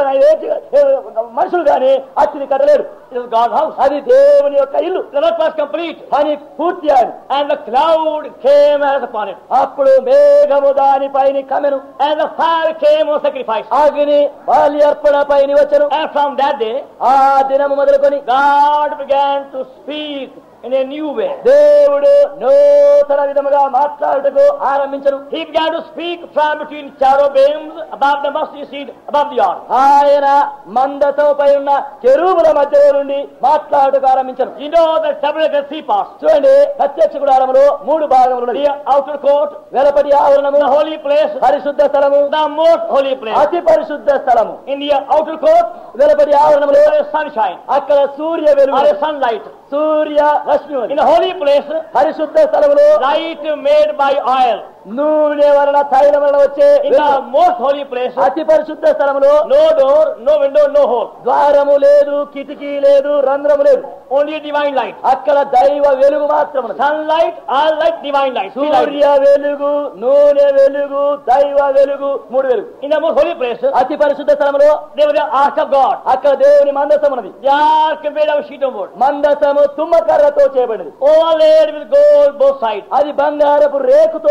మనుషులు గాని అతిని కట్టలేరు. It was God's house. అది దేవుని యొక్క ఇల్లు. The work was complete. పని పూర్తి అయింది. And the cloud came as upon it. అప్పుడు మేఘము దానిపైని కమెను, And the fire came on sacrifice. అగ్ని బలి అర్పణపై వచ్చెను. And from that day, ఆ దినము మొదలుకొని God began to speak in a new way. దేవుడు నూతన విధముగా మాట్లాడుటకు ఆరంభించను. He began to speak from between cherubims above the mustard seed above the ark. ఆయన మందసంపై ఉన్న కెరూబుల మధ్యలో నుండి మాట్లాడుటకు ఆరంభించను. You know the tabernacle three parts. చూడండి, ప్రత్యక్ష గుడారములో మూడు భాగములు ఉన్నది. The outer court, వెలపటి ఆవరణము, the holy place, పరిశుద్ధ స్థలము, the most holy place. అతి పరిశుద్ధ స్థలము. In the outer court, వెలపటి ఆవరణములో there is sunshine అక్కడ సూర్య వెలుగు, or a sunlight. సూర్య రశ్మి ఉన్నది. In the holy place, పరిశుద్ధ స్థలములో light made by oil. నూనె వలన, తైలం వలన వచ్చే In the most holy place, అతి పరిశుద్ధ స్థలములో no door, no window, no hole. ద్వారము లేదు, కిటికీ లేదు, రంధ్రము లేదు. Only divine light. అక్కడ దైవ వెలుగు మాత్రము. Sunlight, all light, divine light. Three lights. సూర్య వెలుగు, నూనె వెలుగు, దైవ వెలుగు, మూడు వెలుగు. In the most holy place, అతి పరిశుద్ధ స్థలములో there was the ark of God. అక్కడ దేవుని మందసం ఉన్నది. The ark made of sheet of wood, మందసము తుమ్మకర్రతో చేయబడినది. overlaid with gold both sides. అది బంగారపు రేకుతో కప్పబడినది.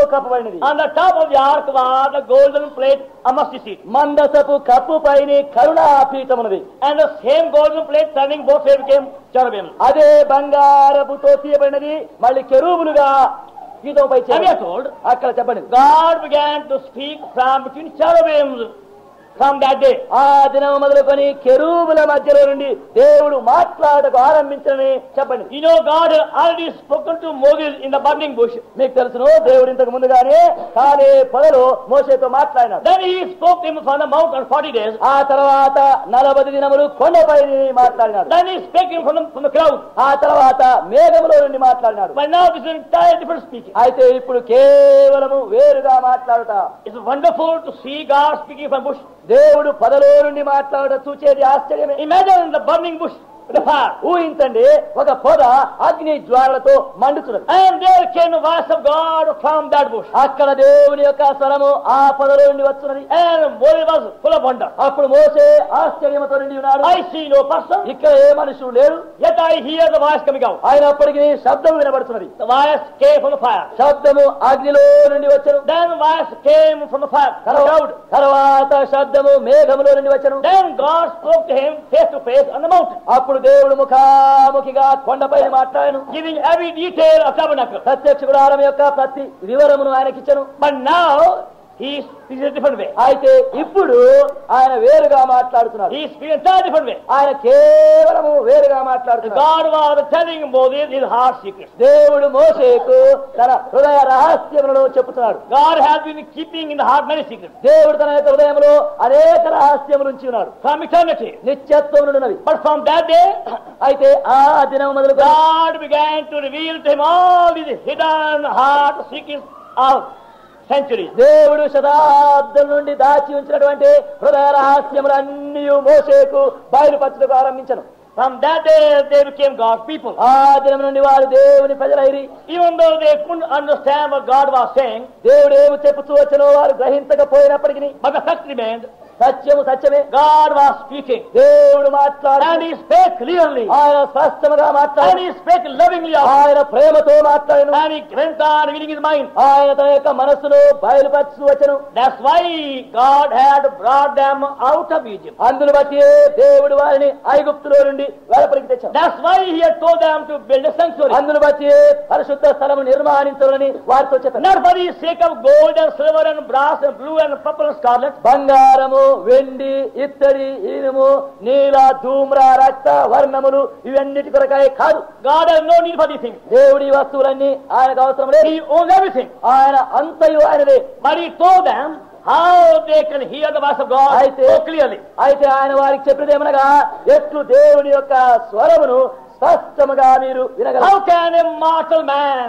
చేయబడినది. On the top of the ark was the golden plate, a mercy seat. మందసపు కప్పు పైన కరుణా పీఠం ఉన్నది. And the same golden plate turning both ways became cherubim. అదే బంగారపుతో తీయబడినది మళ్ళీ కెరూబులుగా గీతంపై And we are told, అక్కడ చెప్పండి, God began to speak from between cherubims from that day. ఆ దినం మొదలుకొని కెరూబుల మధ్యలో నుండి దేవుడు మాట్లాడకు ఆరంభించని చెప్పండి. You know, God had already spoken to Moses in the burning bush. మీకు తెలుసును, దేవుడు ఇంతకు ముందుగానే కాలే పొదలో మోషేతో మాట్లాడినాడు. Then he spoke to him from the mountain forty days. ఆ తర్వాత నలభై దినములు కొండపై మాట్లాడినాడు. Then he spoke him from the, from the cloud. ఆ తర్వాత మేఘములో నుండి మాట్లాడినాడు. But now this is entirely different speaking. అయితే ఇప్పుడు కేవలము వేరుగా మాట్లాడుట. It's wonderful to see God speaking from bush. దేవుడు పొదలో నుండి మాట్లాడుట చూచేది ఆశ్చర్యమే. Imagine the burning bush with the fire. ఊహించండి, ఒక పొద అగ్ని జ్వాలలతో మండుతున్నది. And there came the voice of God from that bush. అక్కడ దేవుని యొక్క స్వరము ఆ పొదలో నుండి వస్తున్నది. And Moses was full of wonder. అప్పుడు మోసే ఆశ్చర్యముతో నిండి ఉన్నాడు. I see no person, ఇక్కడ ఏ మనుషుడు లేడు, yet I hear the voice coming out. అయినప్పటికీ శబ్దం వినబడుతున్నది. The voice came from the fire. శబ్దము అగ్నిలో నుండి వచ్చెను. Then the voice came from the fire, from the cloud. తర్వాత శబ్దము మేఘములో నుండి వచ్చెను. Then God spoke to him face to face on the mountain, అప్పుడు దేవుడు ముఖాముఖిగా కొండపై మాట్లాడాను, giving every detail of tabernacle. ప్రత్యక్ష గుడారం యొక్క ప్రతి వివరమును ఆయనకిచ్చెను. But now he speaks in a different way. అయితే ఇప్పుడు ఆయన వేరుగా మాట్లాడుతున్నాడు. He speaks in a entirely different way. ఆయన కేవలము వేరుగా మాట్లాడుతున్నాడు. God was telling Moses his heart secrets. దేవుడు మోషేకు తన హృదయ రహస్యములను చెప్పుతున్నాడు. God has been keeping in the heart many secrets దేవుడు తన యొక్క హృదయంలో అనేక రహస్యములు ఉంచి ఉన్నాడు, from eternity. నిత్యత్వం నుండి ఉన్నవి. But from that day, అయితే ఆ దినం మొదలు God began to reveal to him all these hidden heart secrets of centuries. దేవుడు శతాబ్దం నుండి దాచి ఉంచినటువంటి హృదయ రహస్యములన్నీ మోషేకు బయలుపరచుటకు ఆరంభించను. From that day they became God's people. ఆ దినం నుండి వారు దేవుని ప్రజలైరి. Even though they couldn't understand what God was saying, దేవుడు ఏమి చెప్పుతూ వచ్చనో వారు గ్రహించకపోయినప్పటికీ, but the fact remained, సత్యము సత్యమే, God was speaking. దేవుడు మాట్లాడు, And he spake clearly. ఆయన స్పష్టముగా And మాట్లాడు, he spake lovingly also. ఆయన ప్రేమతో మాట్లాడను, And he went on revealing his mind. ఆయన తన యొక్క మనస్సును బయలుపరచు వచ్చను. That's why God had brought them out of Egypt. అందును బట్టి దేవుడు వారిని ఐగుప్తులో నుండి వెలుపలికి తెచ్చాడు. That's why he had told them to build a sanctuary. అందును బట్టి పరిశుద్ధ స్థలము నిర్మాణించాలని వారితో చెప్పారు. Not for the sake of gold and silver and brass and blue and purple and scarlet. బంగారము, వెండి, ఇత్తడి, ఇనుము, నీల, ధూమ్ర, రక్త వర్ణములు ఇవన్నిటి కొరకాయ కాదు. God has no need for these things. దేవుడి వస్తువులన్నీ ఆయనకు అవసరం లేదు. He owns everything. ఆయన అంతయు ఆయనదే. But he told them how they can hear the voice of God అయితే so clearly. అయితే ఆయన వారికి చెప్పినదేమనగా, ఎట్లు దేవుని యొక్క స్వరమును స్పష్టముగా మీరు వినగలరు. How can a mortal man,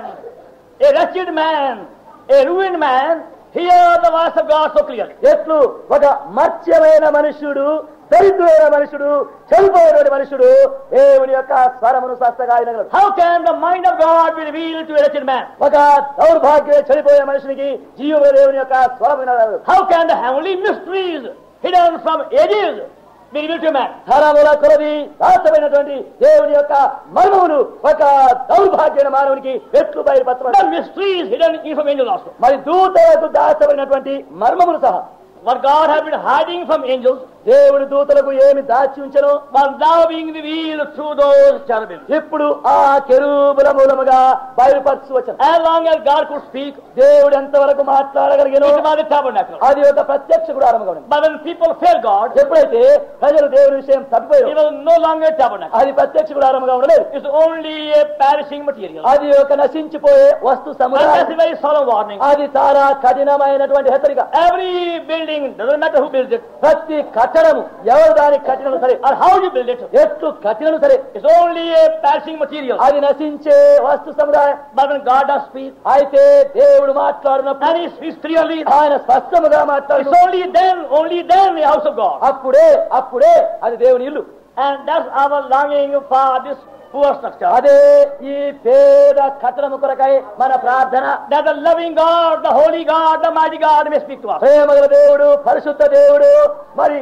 a wretched man, a ruined man hear the voice of God so clearly? ఎట్లు ఒక మత్స్యమైన మనుష్యుడు, దరిద్రుడైన మనుషుడు, చనిపోయిన మనుషుడు దేవుని యొక్క స్వరమును స్పష్టంగా వినగలడు. How can the mind of God be revealed to a wretched man? ఒక దౌర్భాగ్య చనిపోయిన మనుషునికి జీవ దేవుని యొక్క స్వరం వినగలడు. How can the heavenly mysteries hidden from ages be revealed to a man? తరముల కొలది దాచబడినటువంటి దేవుని యొక్క మర్మములు ఒక దౌర్భాగ్యమైన మానవునికి ఎట్లు బయలుపరచబడతాయి? The mysteries hidden in from angels also. మరి దూతలకు దాచబడినటువంటి మర్మములు సహా What God had been hiding from angels దేవుడు దూతలకు ఏమి దాచి ఉంచెనో was now being revealed through those cherubim. ఇప్పుడు ఆ కెరూబుల మూలముగా బయలుపరచు వచ్చను. As long as God could speak, దేవుడు ఎంతవరకు మాట్లాడగలిగను it was the tabernacle. అది ఒక ప్రత్యక్ష గుడారముగా ఉంది. But when people feared God, ఎప్పుడైతే ప్రజలు దేవుని విషయం it తప్పిపోయారు, was no longer a tabernacle. అది ప్రత్యక్ష గుడారముగా ఉండలేదు. It's only a perishing material. అది ఒక నశించిపోయే వస్తు And that's a సముదాయం. very solemn warning. అది చాలా కఠినమైనటువంటి హెచ్చరిక. Every building, doesn't matter who builds it ప్రతి కట్టడము ఎవరు దాని కట్టినను సరే, or how you build it, ఎట్లు కట్టినను సరే, it's only a perishing material. అది నశించే వస్తు సముదాయం. But when God does speak, అయితే దేవుడు మాట్లాడినప్పుడు and he speaks clearly, ఆయన స్పష్టముగా it's మాట్లాడు. only then, only then the house of God. అప్పుడే అప్పుడే అది దేవుని ఇల్లు. And that's our longing for this poor structure. అదే ఈ పేద కట్టడము కొరకై మన ప్రార్థన. That the loving God, the holy God, the mighty God may speak to us. ప్రేమగల దేవుడు, పరిశుద్ధ దేవుడు, మరి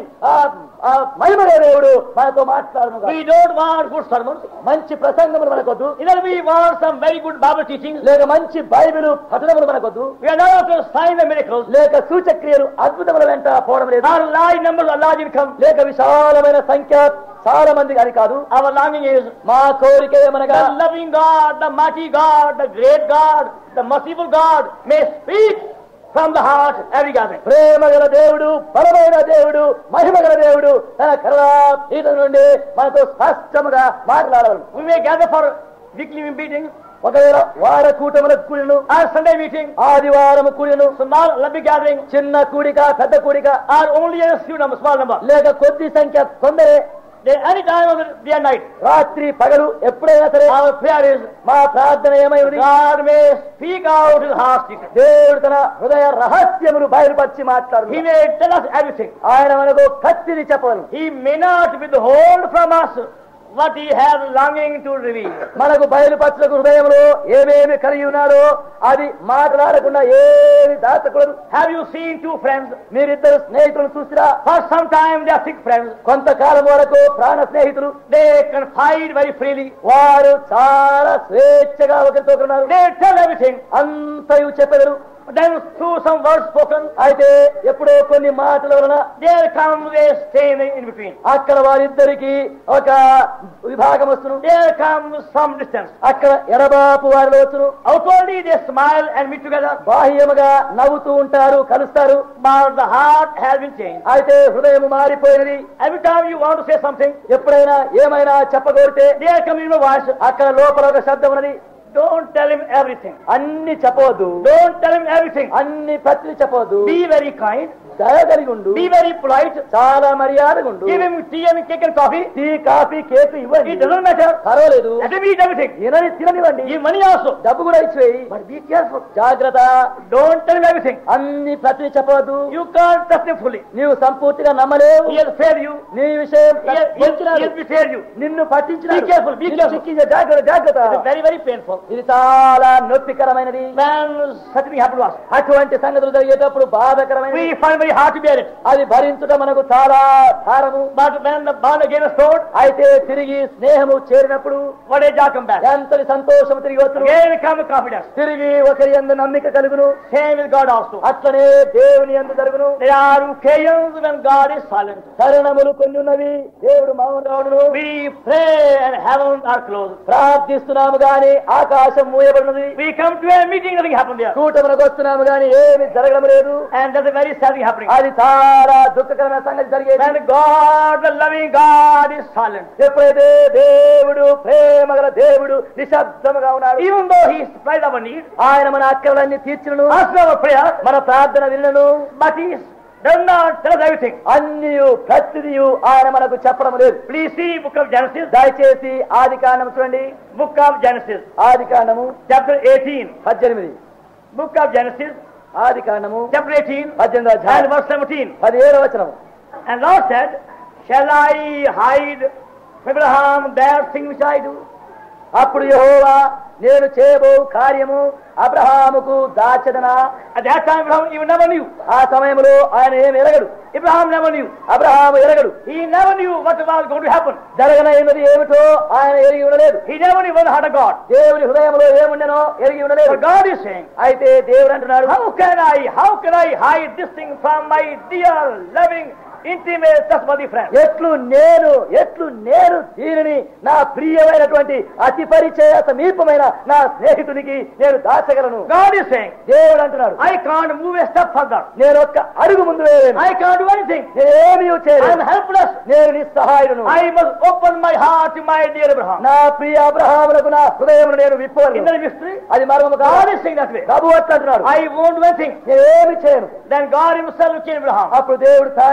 ఆ మహిమగల దేవుడు మనతో మాట్లాడును. We don't want good sermons. మంచి ప్రసంగములు మనకొద్దు. Either we want some very good Bible teaching. లేక మంచి బైబిల్ పఠనములు మనకొద్దు. We are not after signs and miracles. లేక సూచక్రియలు అద్భుతముల వెంట పోవడం లేదు. Our large numbers, a large income. లేక విశాలమైన సంఖ్య చాలా మంది అది కాదు. Our longing is మా కోరిక ఏమనగా the loving God, the mighty God, the great God, the merciful God may speak from the heart every gathering. ప్రేమగల దేవుడు, బలమైన దేవుడు, మహిమగల దేవుడు తన కరుణాపీఠం నుండి మనతో స్పష్టముగా మాట్లాడగలడు. We may gather for weekly meetings, ఒకవేళ వార కూటములకు కూడిను, or Sunday meeting, ఆదివారము కూడిను, small loving gathering, చిన్న కూడిక పెద్ద కూడిక, or only a few number, small number. లేక కొద్ది సంఖ్య కొందరే, Any time of the day and night, రాత్రి పగలు ఎప్పుడైనా సరే our prayer is మా ప్రార్థన ఏమై ఉంది? God may speak out his heart secret. దేవుడు తన హృదయ రహస్యములు బయలుపరిచి మాట్లాడు. He may tell us everything. ఆయన మనకు కత్తిని చెప్పవలను. He may not withhold from us what he has longing to reveal. మనకు బయలుపరచకు హృదయంలో ఏమేమి కలిగి ఉన్నాడో అది మాట్లాడకుండా ఏమి దాచకూడదు. Have you seen two friends? మీరిద్దరు స్నేహితులను చూసిరా? For some time they are sick friends. కొంతకాలం వరకు ప్రాణ స్నేహితులు. They confide very freely. వారు చాలా స్వేచ్ఛగా ఒకరితో ఉన్నారు. They tell everything. అంతయు చెప్పెదరు. Then through some words spoken, అయితే ఎప్పుడో కొన్ని మాటల వలన there comes a stain in between. అక్కడ వారిద్దరికి ఒక విభాగం వస్తును. There comes some distance. అక్కడ ఎడబాపు వారిలో వచ్చును. Outwardly they smile and meet together, బాహ్యముగా నవ్వుతూ ఉంటారు, కలుస్తారు. but the heart has been changed. అయితే హృదయం మారిపోయినది. Every time you want to say something, ఎప్పుడైనా ఏమైనా చెప్పగోరితే there comes in a voice. అక్కడ లోపల ఒక శబ్దం ఉన్నది. Don't tell him everything. అన్ని చెప్పవద్దు. Don't tell him everything. అన్ని ప్రతి చెప్పవద్దు. Be very kind. దయ కలిగి ఉండు. Be very polite. చాలా మర్యాదగా ఉండు. Give him tea and cake and coffee. Tea, coffee, cake ఇవ్వండి. It doesn't matter. పర్వాలేదు. Let him eat everything. తినని తిననివ్వండి. Give money also. డబ్బు కూడా ఇచ్చేయి. But be careful. జాగ్రత్త. Don't tell him everything. అన్ని ప్రతి చెప్పవద్దు. You can't trust him fully. నీవు సంపూర్తిగా నమ్మలేవు. He has failed you. నీ విషయం He has, he has, he has betrayed you. నిన్ను పట్టించిన Be careful, be careful. జాగ్రత్త జాగ్రత్త. It is very, very painful. ఇది చాలా నొప్పికరమైనది. When such thing happens to us, అటువంటి సంగతులు జరిగేటప్పుడు బాధకరమైనది. we find very hard to bear it. అది భరించుట మనకు చాలా భారము. But when the born again is restored, అయితే తిరిగి స్నేహము చేరినప్పుడు what a joy come back. ఎంతటి సంతోషం తిరిగి వచ్చును. Again come with confidence. తిరిగి ఒకరి యందు నమ్మిక కలుగును. Same with God also. అట్లనే దేవుని యందు జరుగును. There are occasions when God is silent. తరుణములు కొన్ని ఉన్నవి, దేవుడు మౌనంగా ఉండును. We pray and heavens are closed. ప్రార్థిస్తున్నాము గాని ఆకాశం మూయబడినది. We come to a meeting, nothing happened there. కూటములకు వస్తున్నాము గాని ఏమి జరగడం లేదు. And that's a very sad thing happening. అది చాలా దుఃఖకరమైన సంగతి జరిగేది. When God, the loving God, is silent. ఎప్పుడైతే దేవుడు ప్రేమగల దేవుడు నిశ్శబ్దముగా ఉన్నాడు. Even though He supplies our need, ఆయన మన అక్కలన్నీ తీర్చును, answers our prayer, మన ప్రార్థన వినను. but He does not tell us everything. అన్నియు ప్రతిదియు ఆయన మనకు చెప్పడం లేదు. Please see Book of Genesis. దయచేసి ఆది కాండము చూడండి. Book of Genesis, ఆది కాండము chapter eighteen. పద్దెనిమిది. Book of Genesis, ఆది కాండము chapter eighteen, పద్దెనిమిది and అధ్యాయం verse seventeen. పదిహేడవ వచనము. And Lord said, shall I hide from Abraham that thing which I do? అప్పుడు యెహోవా నేను చేయబో కార్యము అబ్రహాముకు దాచదనా? At that time Abraham even never knew. ఆ సమయంలో ఆయన ఏమి ఎరగడు. Abraham never knew. Abraham ఎరగడు. He never knew what was going to happen. జరగనైనది ఏమిటో ఆయన ఎరిగి ఉండలేదు. He never knew what the heart of God. దేవుని హృదయంలో ఏముండెనో ఎరిగి ఉండలేదు. But God is saying, అయితే దేవుడు అంటున్నాడు, how can I, how can I hide this thing from my dear, loving, intimate, trustworthy friend? ఎట్లు నేను ఎట్లు నేను దీనిని నా ప్రియమైనటువంటి అతి పరిచయ సమీపమైన నా స్నేహితునికి నేను దాచగలను. God is saying, దేవుడు అంటున్నాడు, I can't move a step further. నేను ఒక్క అడుగు ముందు వేయలేను. I can't do anything. నేనేమీ I am చేయలేను. helpless. నేను నిస్సహాయుడును. I must open my heart to my dear Abraham. నా ప్రియ అబ్రహామునకు నా హృదయమును నేను In విప్పవలను. the mystery, అది మర్మము God కాదు. is saying that way. ప్రభు అట్లా అంటున్నాడు, I won't do anything. నేనేమి చేయను. Then God himself came to Abraham. అప్పుడు దేవుడు తానే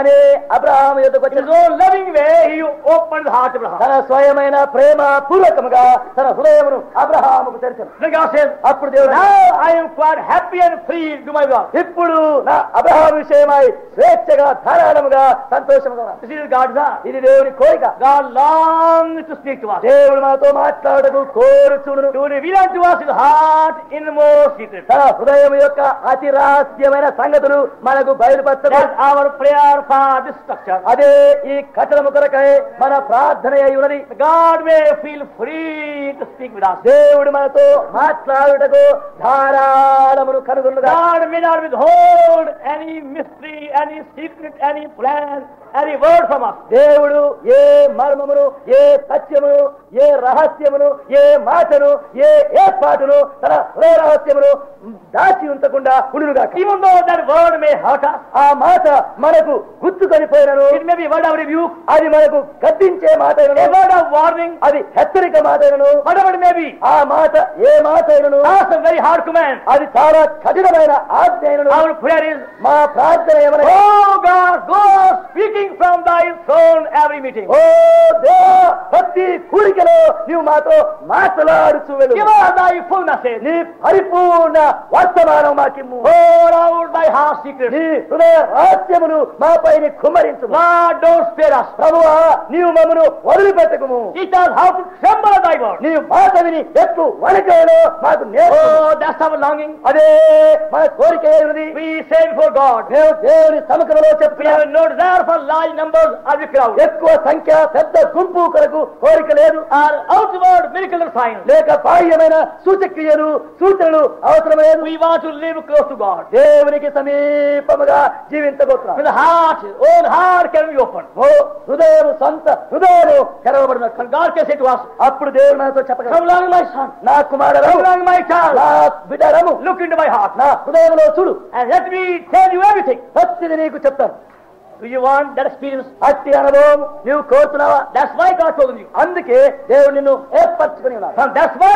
అబ్రహాము యొద్దకు In his వచ్చాను. own loving way, he opened the heart of Abraham. తన స్వయమైన ప్రేమ పూర్వకముగా తన హృదయమును అబ్రహాముకు తెరిచాను. Then God says, అప్పుడు దేవుడు now I am quite happy and free to my God. ఇప్పుడు నా అబ్రహాము విషయమై స్వేచ్ఛగా ధారాళముగా సంతోషముగా ఉన్నాను. This is God's heart. ఇది దేవుని కోరిక. God longs to speak to us, దేవుడు మనతో మాట్లాడకు కోరుచును. to reveal unto us his heart in the most secret. తన హృదయం యొక్క అతి రహస్యమైన సంగతులు మనకు బయలుపరచడు. That's our prayer for this structure. అదే ఈ కట్టడము కొరకై మన ప్రార్థన అయి ఉన్నది. God may feel free to speak with us. దేవుడు మనతో మాట్లాడుటకు ధారాళమును కనుగొనుగా. God may not withhold any mystery, any secret, any plan, any word from us. దేవుడు ఏ మర్మమును, ఏ సత్యమును, ఏ రహస్యమును, ఏ మాటను, ఏ ఏర్పాటును తన హృదయ రహస్యమును దాచి ఉంచకుండా ఉండునుగాక. Even though that word may hurt us, ఆ మాట మనకు గుర్తుకొనిపోయినను, it may be word of rebuke, అది మనకు గద్దించే మాట అయినను, a word of warning, అది హెచ్చరిక మాట అయినను, whatever it may be, ఆ మాట ఏ మాట అయినను, that's a very hard command. అది చాలా కఠినమైన ఆజ్ఞ అయినను. Our prayer is, మా ప్రార్థన ఏమనగా, oh God, go speaking from thy throne every meeting. ఓ దేవా, ప్రతి కూడికలో నీవు మాతో మాట్లాడుచు వెళ్ళు. Give us thy full message. నీ పరిపూర్ణ వర్తమానం మాకిమ్ము. Pour out thy heart secrets. నీ హృదయ రహస్యమును మాపై కుమ్మరించు. Lord, don't spare us. ప్రభువా, నీవు మమ్మను వదిలిపెట్టకుము. Teach us how to tremble at thy word. నీ మాట విని ఎట్లు వణికేలో మాకు నేర్పు. Oh, that's our longing. అదే మన కోరిక ఉన్నది. We say before God, మేము దేవుని సముఖంలో we చెప్పిన have no desire for large numbers as we crowd. ఎక్కువ సంఖ్య పెద్ద గుంపు కొరకు కోరిక లేదు. Our outward miracle and signs. లేక బాహ్యమైన సూచక్రియలు సూచనలు అవసరం లేదు. We want to live close to God. దేవునికి సమీపముగా జీవించబోతున్నాం. When the heart, own heart can be opened. ఓ హృదయం సొంత హృదయము తెరవబడినట్లు. And God can say to us, అప్పుడు దేవుడు మనతో చెప్పగలడు, come along my son, నా కుమారుడు, come along my child, నా బిడ్డరము, look into my heart నా హృదయంలో చూడు, and let me tell you everything. ప్రతిది నీకు చెప్తాను. Do you want that experience? అట్టి అనుభవం నీవు కోరుతున్నావా? That's why God told you. అందుకే దేవుడు నిన్ను ఏర్పరచుకుని ఉన్నాడు. And that's why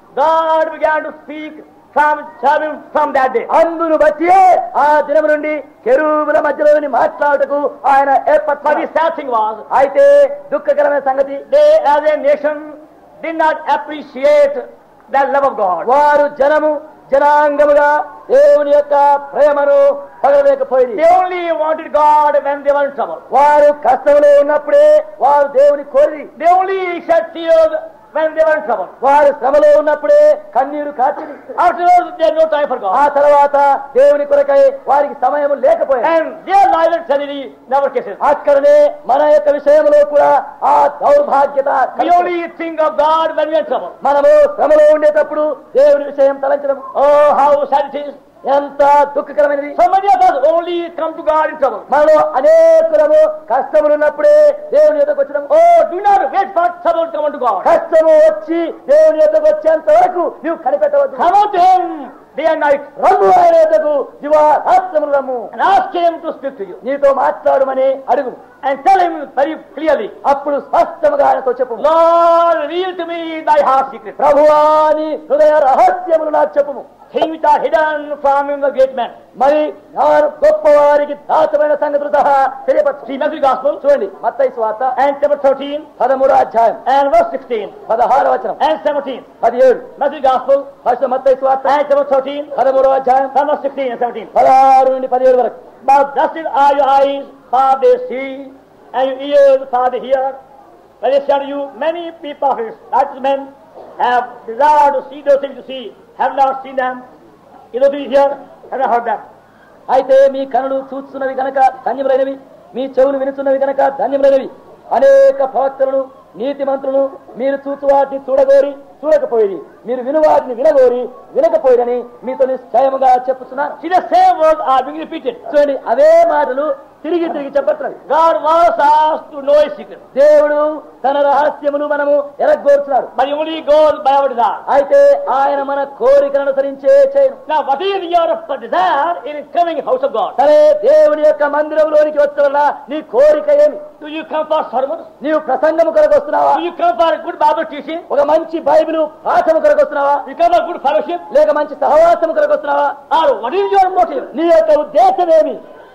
God began to speak from cherubim from that day. అందును బట్టి ఆ దినము నుండి కెరూబుల మధ్యలోని మాట్లాడుటకు ఆయన But the ఏర్పరచుకుని. sad thing was, అయితే దుఃఖకరమైన సంగతి, they as a nation did not appreciate the love of God. వారు జనము జనాంగముగా దేవుని యొక్క ప్రేమను పగలలేకపోయింది. They only wanted God when they were in trouble. వారు కష్టంలో ఉన్నప్పుడే వారు దేవుని కోరి, They only shed tears when they were in trouble. వారు శ్రమలో ఉన్నప్పుడే కన్నీరు కార్చిరి. Afterwards, they had no time for ఆ God. తర్వాత దేవుని కొరకై వారికి సమయం లేకపోయింది. And their life and tragedy never cases. అక్కడనే మన యొక్క విషయంలో కూడా ఆ దౌర్భాగ్యత We కలిగి only think of God when we are in trouble. మనము శ్రమలో ఉండేటప్పుడు దేవుని విషయం తలంచడం Oh, how sad it is. ఎంత దుఃఖకరమైనది. So many of us only come to God in trouble. మనలో అనేకులము కష్టములున్నప్పుడే దేవుని యొద్దకు వచ్చినాం. Oh, do not wait for trouble to come unto God. కష్టము వచ్చి దేవుని యొద్దకు వచ్చేంత వరకు నీవు కనిపెట్టవద్దు. Come unto Him day and night రమ్ము ఆయన యొద్దకు దివారాత్రములు రమ్ము, and ask Him to speak to you. నీతో మాట్లాడమని అడుగు. And tell Him very clearly, అప్పుడు స్పష్టముగా ఆయనతో చెప్పు, Lord, reveal to me thy heart secret. ప్రభువా నీ హృదయ రహస్యములు నాకు చెప్పుము. Things which are hidden from him, the great man. మరి నాను గొప్పవారికి దాచమైన సంగతులు సహా తెలియపరచు. See Matthew Gospel చూడండి మత్తయి సువార్త and chapter thirteen పదమూడో అధ్యాయం and verse sixteen పదహారో వచనం and seventeen. పదిహేడు. Matthew Gospel ఫస్ట్ మత్తయి సువార్త and chapter thirteen పదమూడో అధ్యాయం from verse sixteen and seventeen. పదహారు నుండి పదిహేడు వరకు. But blessed are your eyes, for they see, and your ears, for they hear. When they say to you, many people of his righteous men have desired to see those things you see, have not seen them. Those things you hear, have not heard them. అయితే మీ కనులు చూస్తున్నవి గనక ధన్యములైనవి, మీ చెవులు వినుచున్నవి గనక ధన్యములైనవి. అనేక ప్రవక్తలను నీతిమంతులను మీరు చూచు వాటిని చూడగోరి చూడకపోయి, మీరు విను వాటిని వినగోరి వినకపోయిరని మీతో నిశ్చయముగా చెప్పుచున్నాను. See, the same words are being repeated. చూడండి, అవే మాటలు తిరిగి తిరిగి చెప్పట్లేదు. God wants us to know His secret, దేవుడు తన రహస్యమును మనము ఎరగోర్చున్నాడు. but He only goes by our desire. అయితే ఆయన మన కోరికను అనుసరించే చేయను. Now, what is your desire in coming house of God? సరే, దేవుని యొక్క మందిరంలోనికి వచ్చేవల్ల నీ కోరిక ఏమి? Do you come for sermons? నీవు ప్రసంగము కొరకు వస్తున్నావా? Do you come for good Bible teaching? ఒక మంచి బైబిలు పాఠము కొరకు వస్తున్నావా? Do you come for good fellowship? లేక మంచి సహవాసము కొరకు వస్తున్నావా? Or what is your motive? నీ యొక్క ఉద్దేశం ఏమి?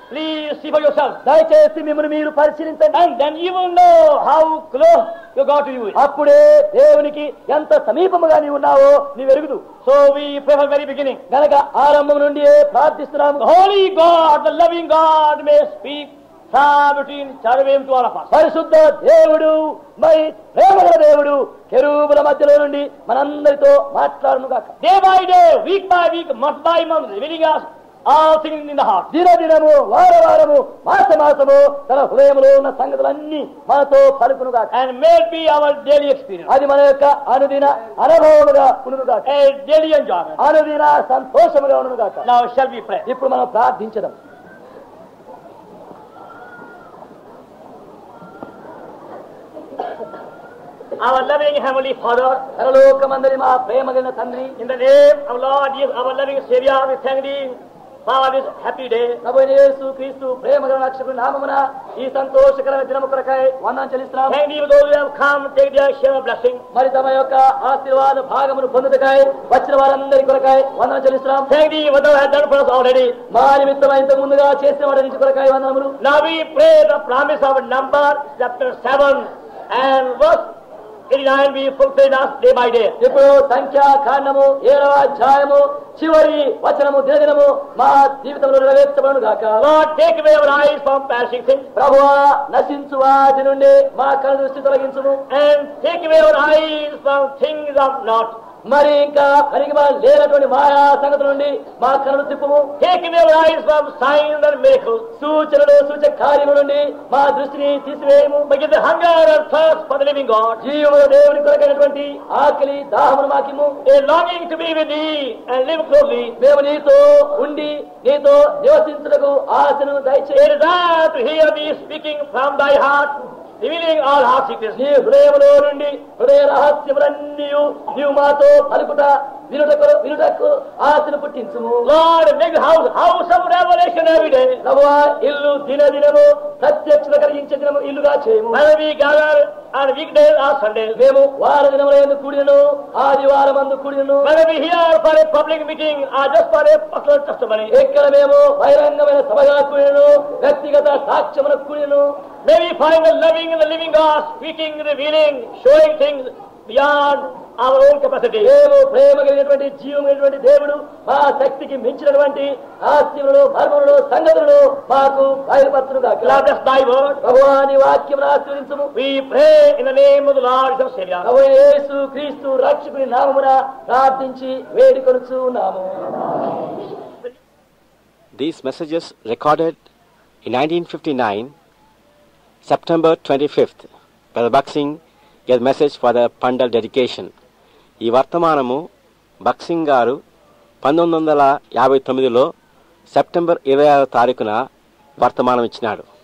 Please see for yourself. దయచేసి మిమ్మల్ని మీరు పరిశీలించండి. And then you will know how close you got to you. అప్పుడే దేవునికి ఎంత సమీపముగా నీవు ఉన్నావో నీవు ఎరుగుదు. So we pray from the very beginning. గనక ఆరంభం నుండి ప్రార్థిస్తున్నాము. The holy God, the loving God may speak far between cherubim to all of us. పరిశుద్ధ దేవుడు మరి ప్రేమగల దేవుడు కెరూబుల మధ్యలో నుండి మనందరితో మాట్లాడును గాక. Day by day, week by week, month by month, revealing us all things in the heart. దిన దినము వార వారము మాస మాసము తన హృదయంలో ఉన్న సంగతులన్నీ మనతో పలుకును గాక. And may it be our daily experience. అది మన యొక్క అనుదిన అనుభవముగా ఉండును గాక. A daily enjoyment. అనుదిన సంతోషముగా ఉండును గాక. Now shall we pray? ఇప్పుడు మనం ప్రార్థించదాం. Our loving Heavenly Father, పరలోకమందరి మా ప్రేమగల తండ్రి, in the name of Lord Jesus, our loving Savior, we thank Thee for this happy day. ప్రభువైన యేసు క్రీస్తు ప్రేమగల రక్షకుని నామమున ఈ సంతోషకరమైన దినము కొరకై వందనం చెల్లిస్తున్నాము. Thank Thee for those who have come, take their share of blessing. మరి తమ యొక్క ఆశీర్వాద భాగమును పొందుటకై వచ్చిన వారందరి కొరకై వందనం చెల్లిస్తున్నాము. Thank Thee for thou hast done for us already. మా నిమిత్తమై ఇంతకు ముందుగా చేసిన వాటి నుంచి కొరకై వందనములు. Now we pray the promise of Numbers chapter seven and verse eighty-nine be fulfilled us day by day. ఇప్పుడు సంఖ్యా కాండము ఏడవ అధ్యాయము చివరి వచనము దినదినము మా జీవితంలో నెరవేర్చబడును గాక. Lord, take away our eyes from perishing things. ప్రభువా నశించు వాటి నుండి మా కళ్ళ దృష్టి తొలగించుము. And take away our eyes from things of naught. మరి ఇంకా పరిగమ లేనటువంటి మాయా సంగతుల నుండి మా కన్నులు తిప్పుము. Take away our eyes from signs and miracles. సూచనలు సూచక కార్యముల నుండి మా దృష్టిని తీసివేయము. But give the hunger and thirst for the living God. జీవముల దేవుని కొరకైనటువంటి ఆకలి దాహమును మాకిము. A longing to be with Thee and live closely. మేము నీతో ఉండి నీతో నివసించుటకు ఆశను దయచేయి. A desire to hear Thee speaking from Thy heart, revealing all heart secrets. నీ హృదయములో నుండి హృదయ రహస్యములన్నీ నీవు మాతో పలుకుట వినుటకు వినుటకు ఆశను పుట్టించుము. Lord, make the house house of revelation every day. ప్రభువా ఇల్లు దిన దినము ప్రత్యక్షత కలిగించే దినము ఇల్లుగా చేయము. Whether we gather on weekdays or Sundays, మేము వార దినములందు కూడినను ఆదివారమందు కూడినను, whether we here for a public meeting or just for a personal testimony, ఎక్కడ మేము బహిరంగమైన సభగా కూడినను వ్యక్తిగత సాక్ష్యములకు కూడినను, may we find the loving and the living God speaking, revealing, showing things beyond our own capacity. మేము ప్రేమ కలిగినటువంటి జీవమైనటువంటి దేవుడు మా శక్తికి మించినటువంటి ఆశయములను మర్మములను సంగతులను మాకు బయలుపరచును గాక. Lord, bless Thy word. ప్రభువా నీ వాక్యమును ఆశీర్వదించుము. We pray in the name of the Lord Jesus Savior. ప్రభువైన యేసు క్రీస్తు రక్షకుని నామమున ప్రార్థించి వేడుకొనుచున్నాము. These messages recorded in nineteen fifty-nine, September twenty-fifth, Brother Buxing gave message for the Pandal dedication. ఈ వర్తమానము బక్సింగ్ గారు పంతొమ్మిది వందల యాభై తొమ్మిదిలో సెప్టెంబర్ ఇరవై ఆరో తారీఖున వర్తమానం ఇచ్చినాడు.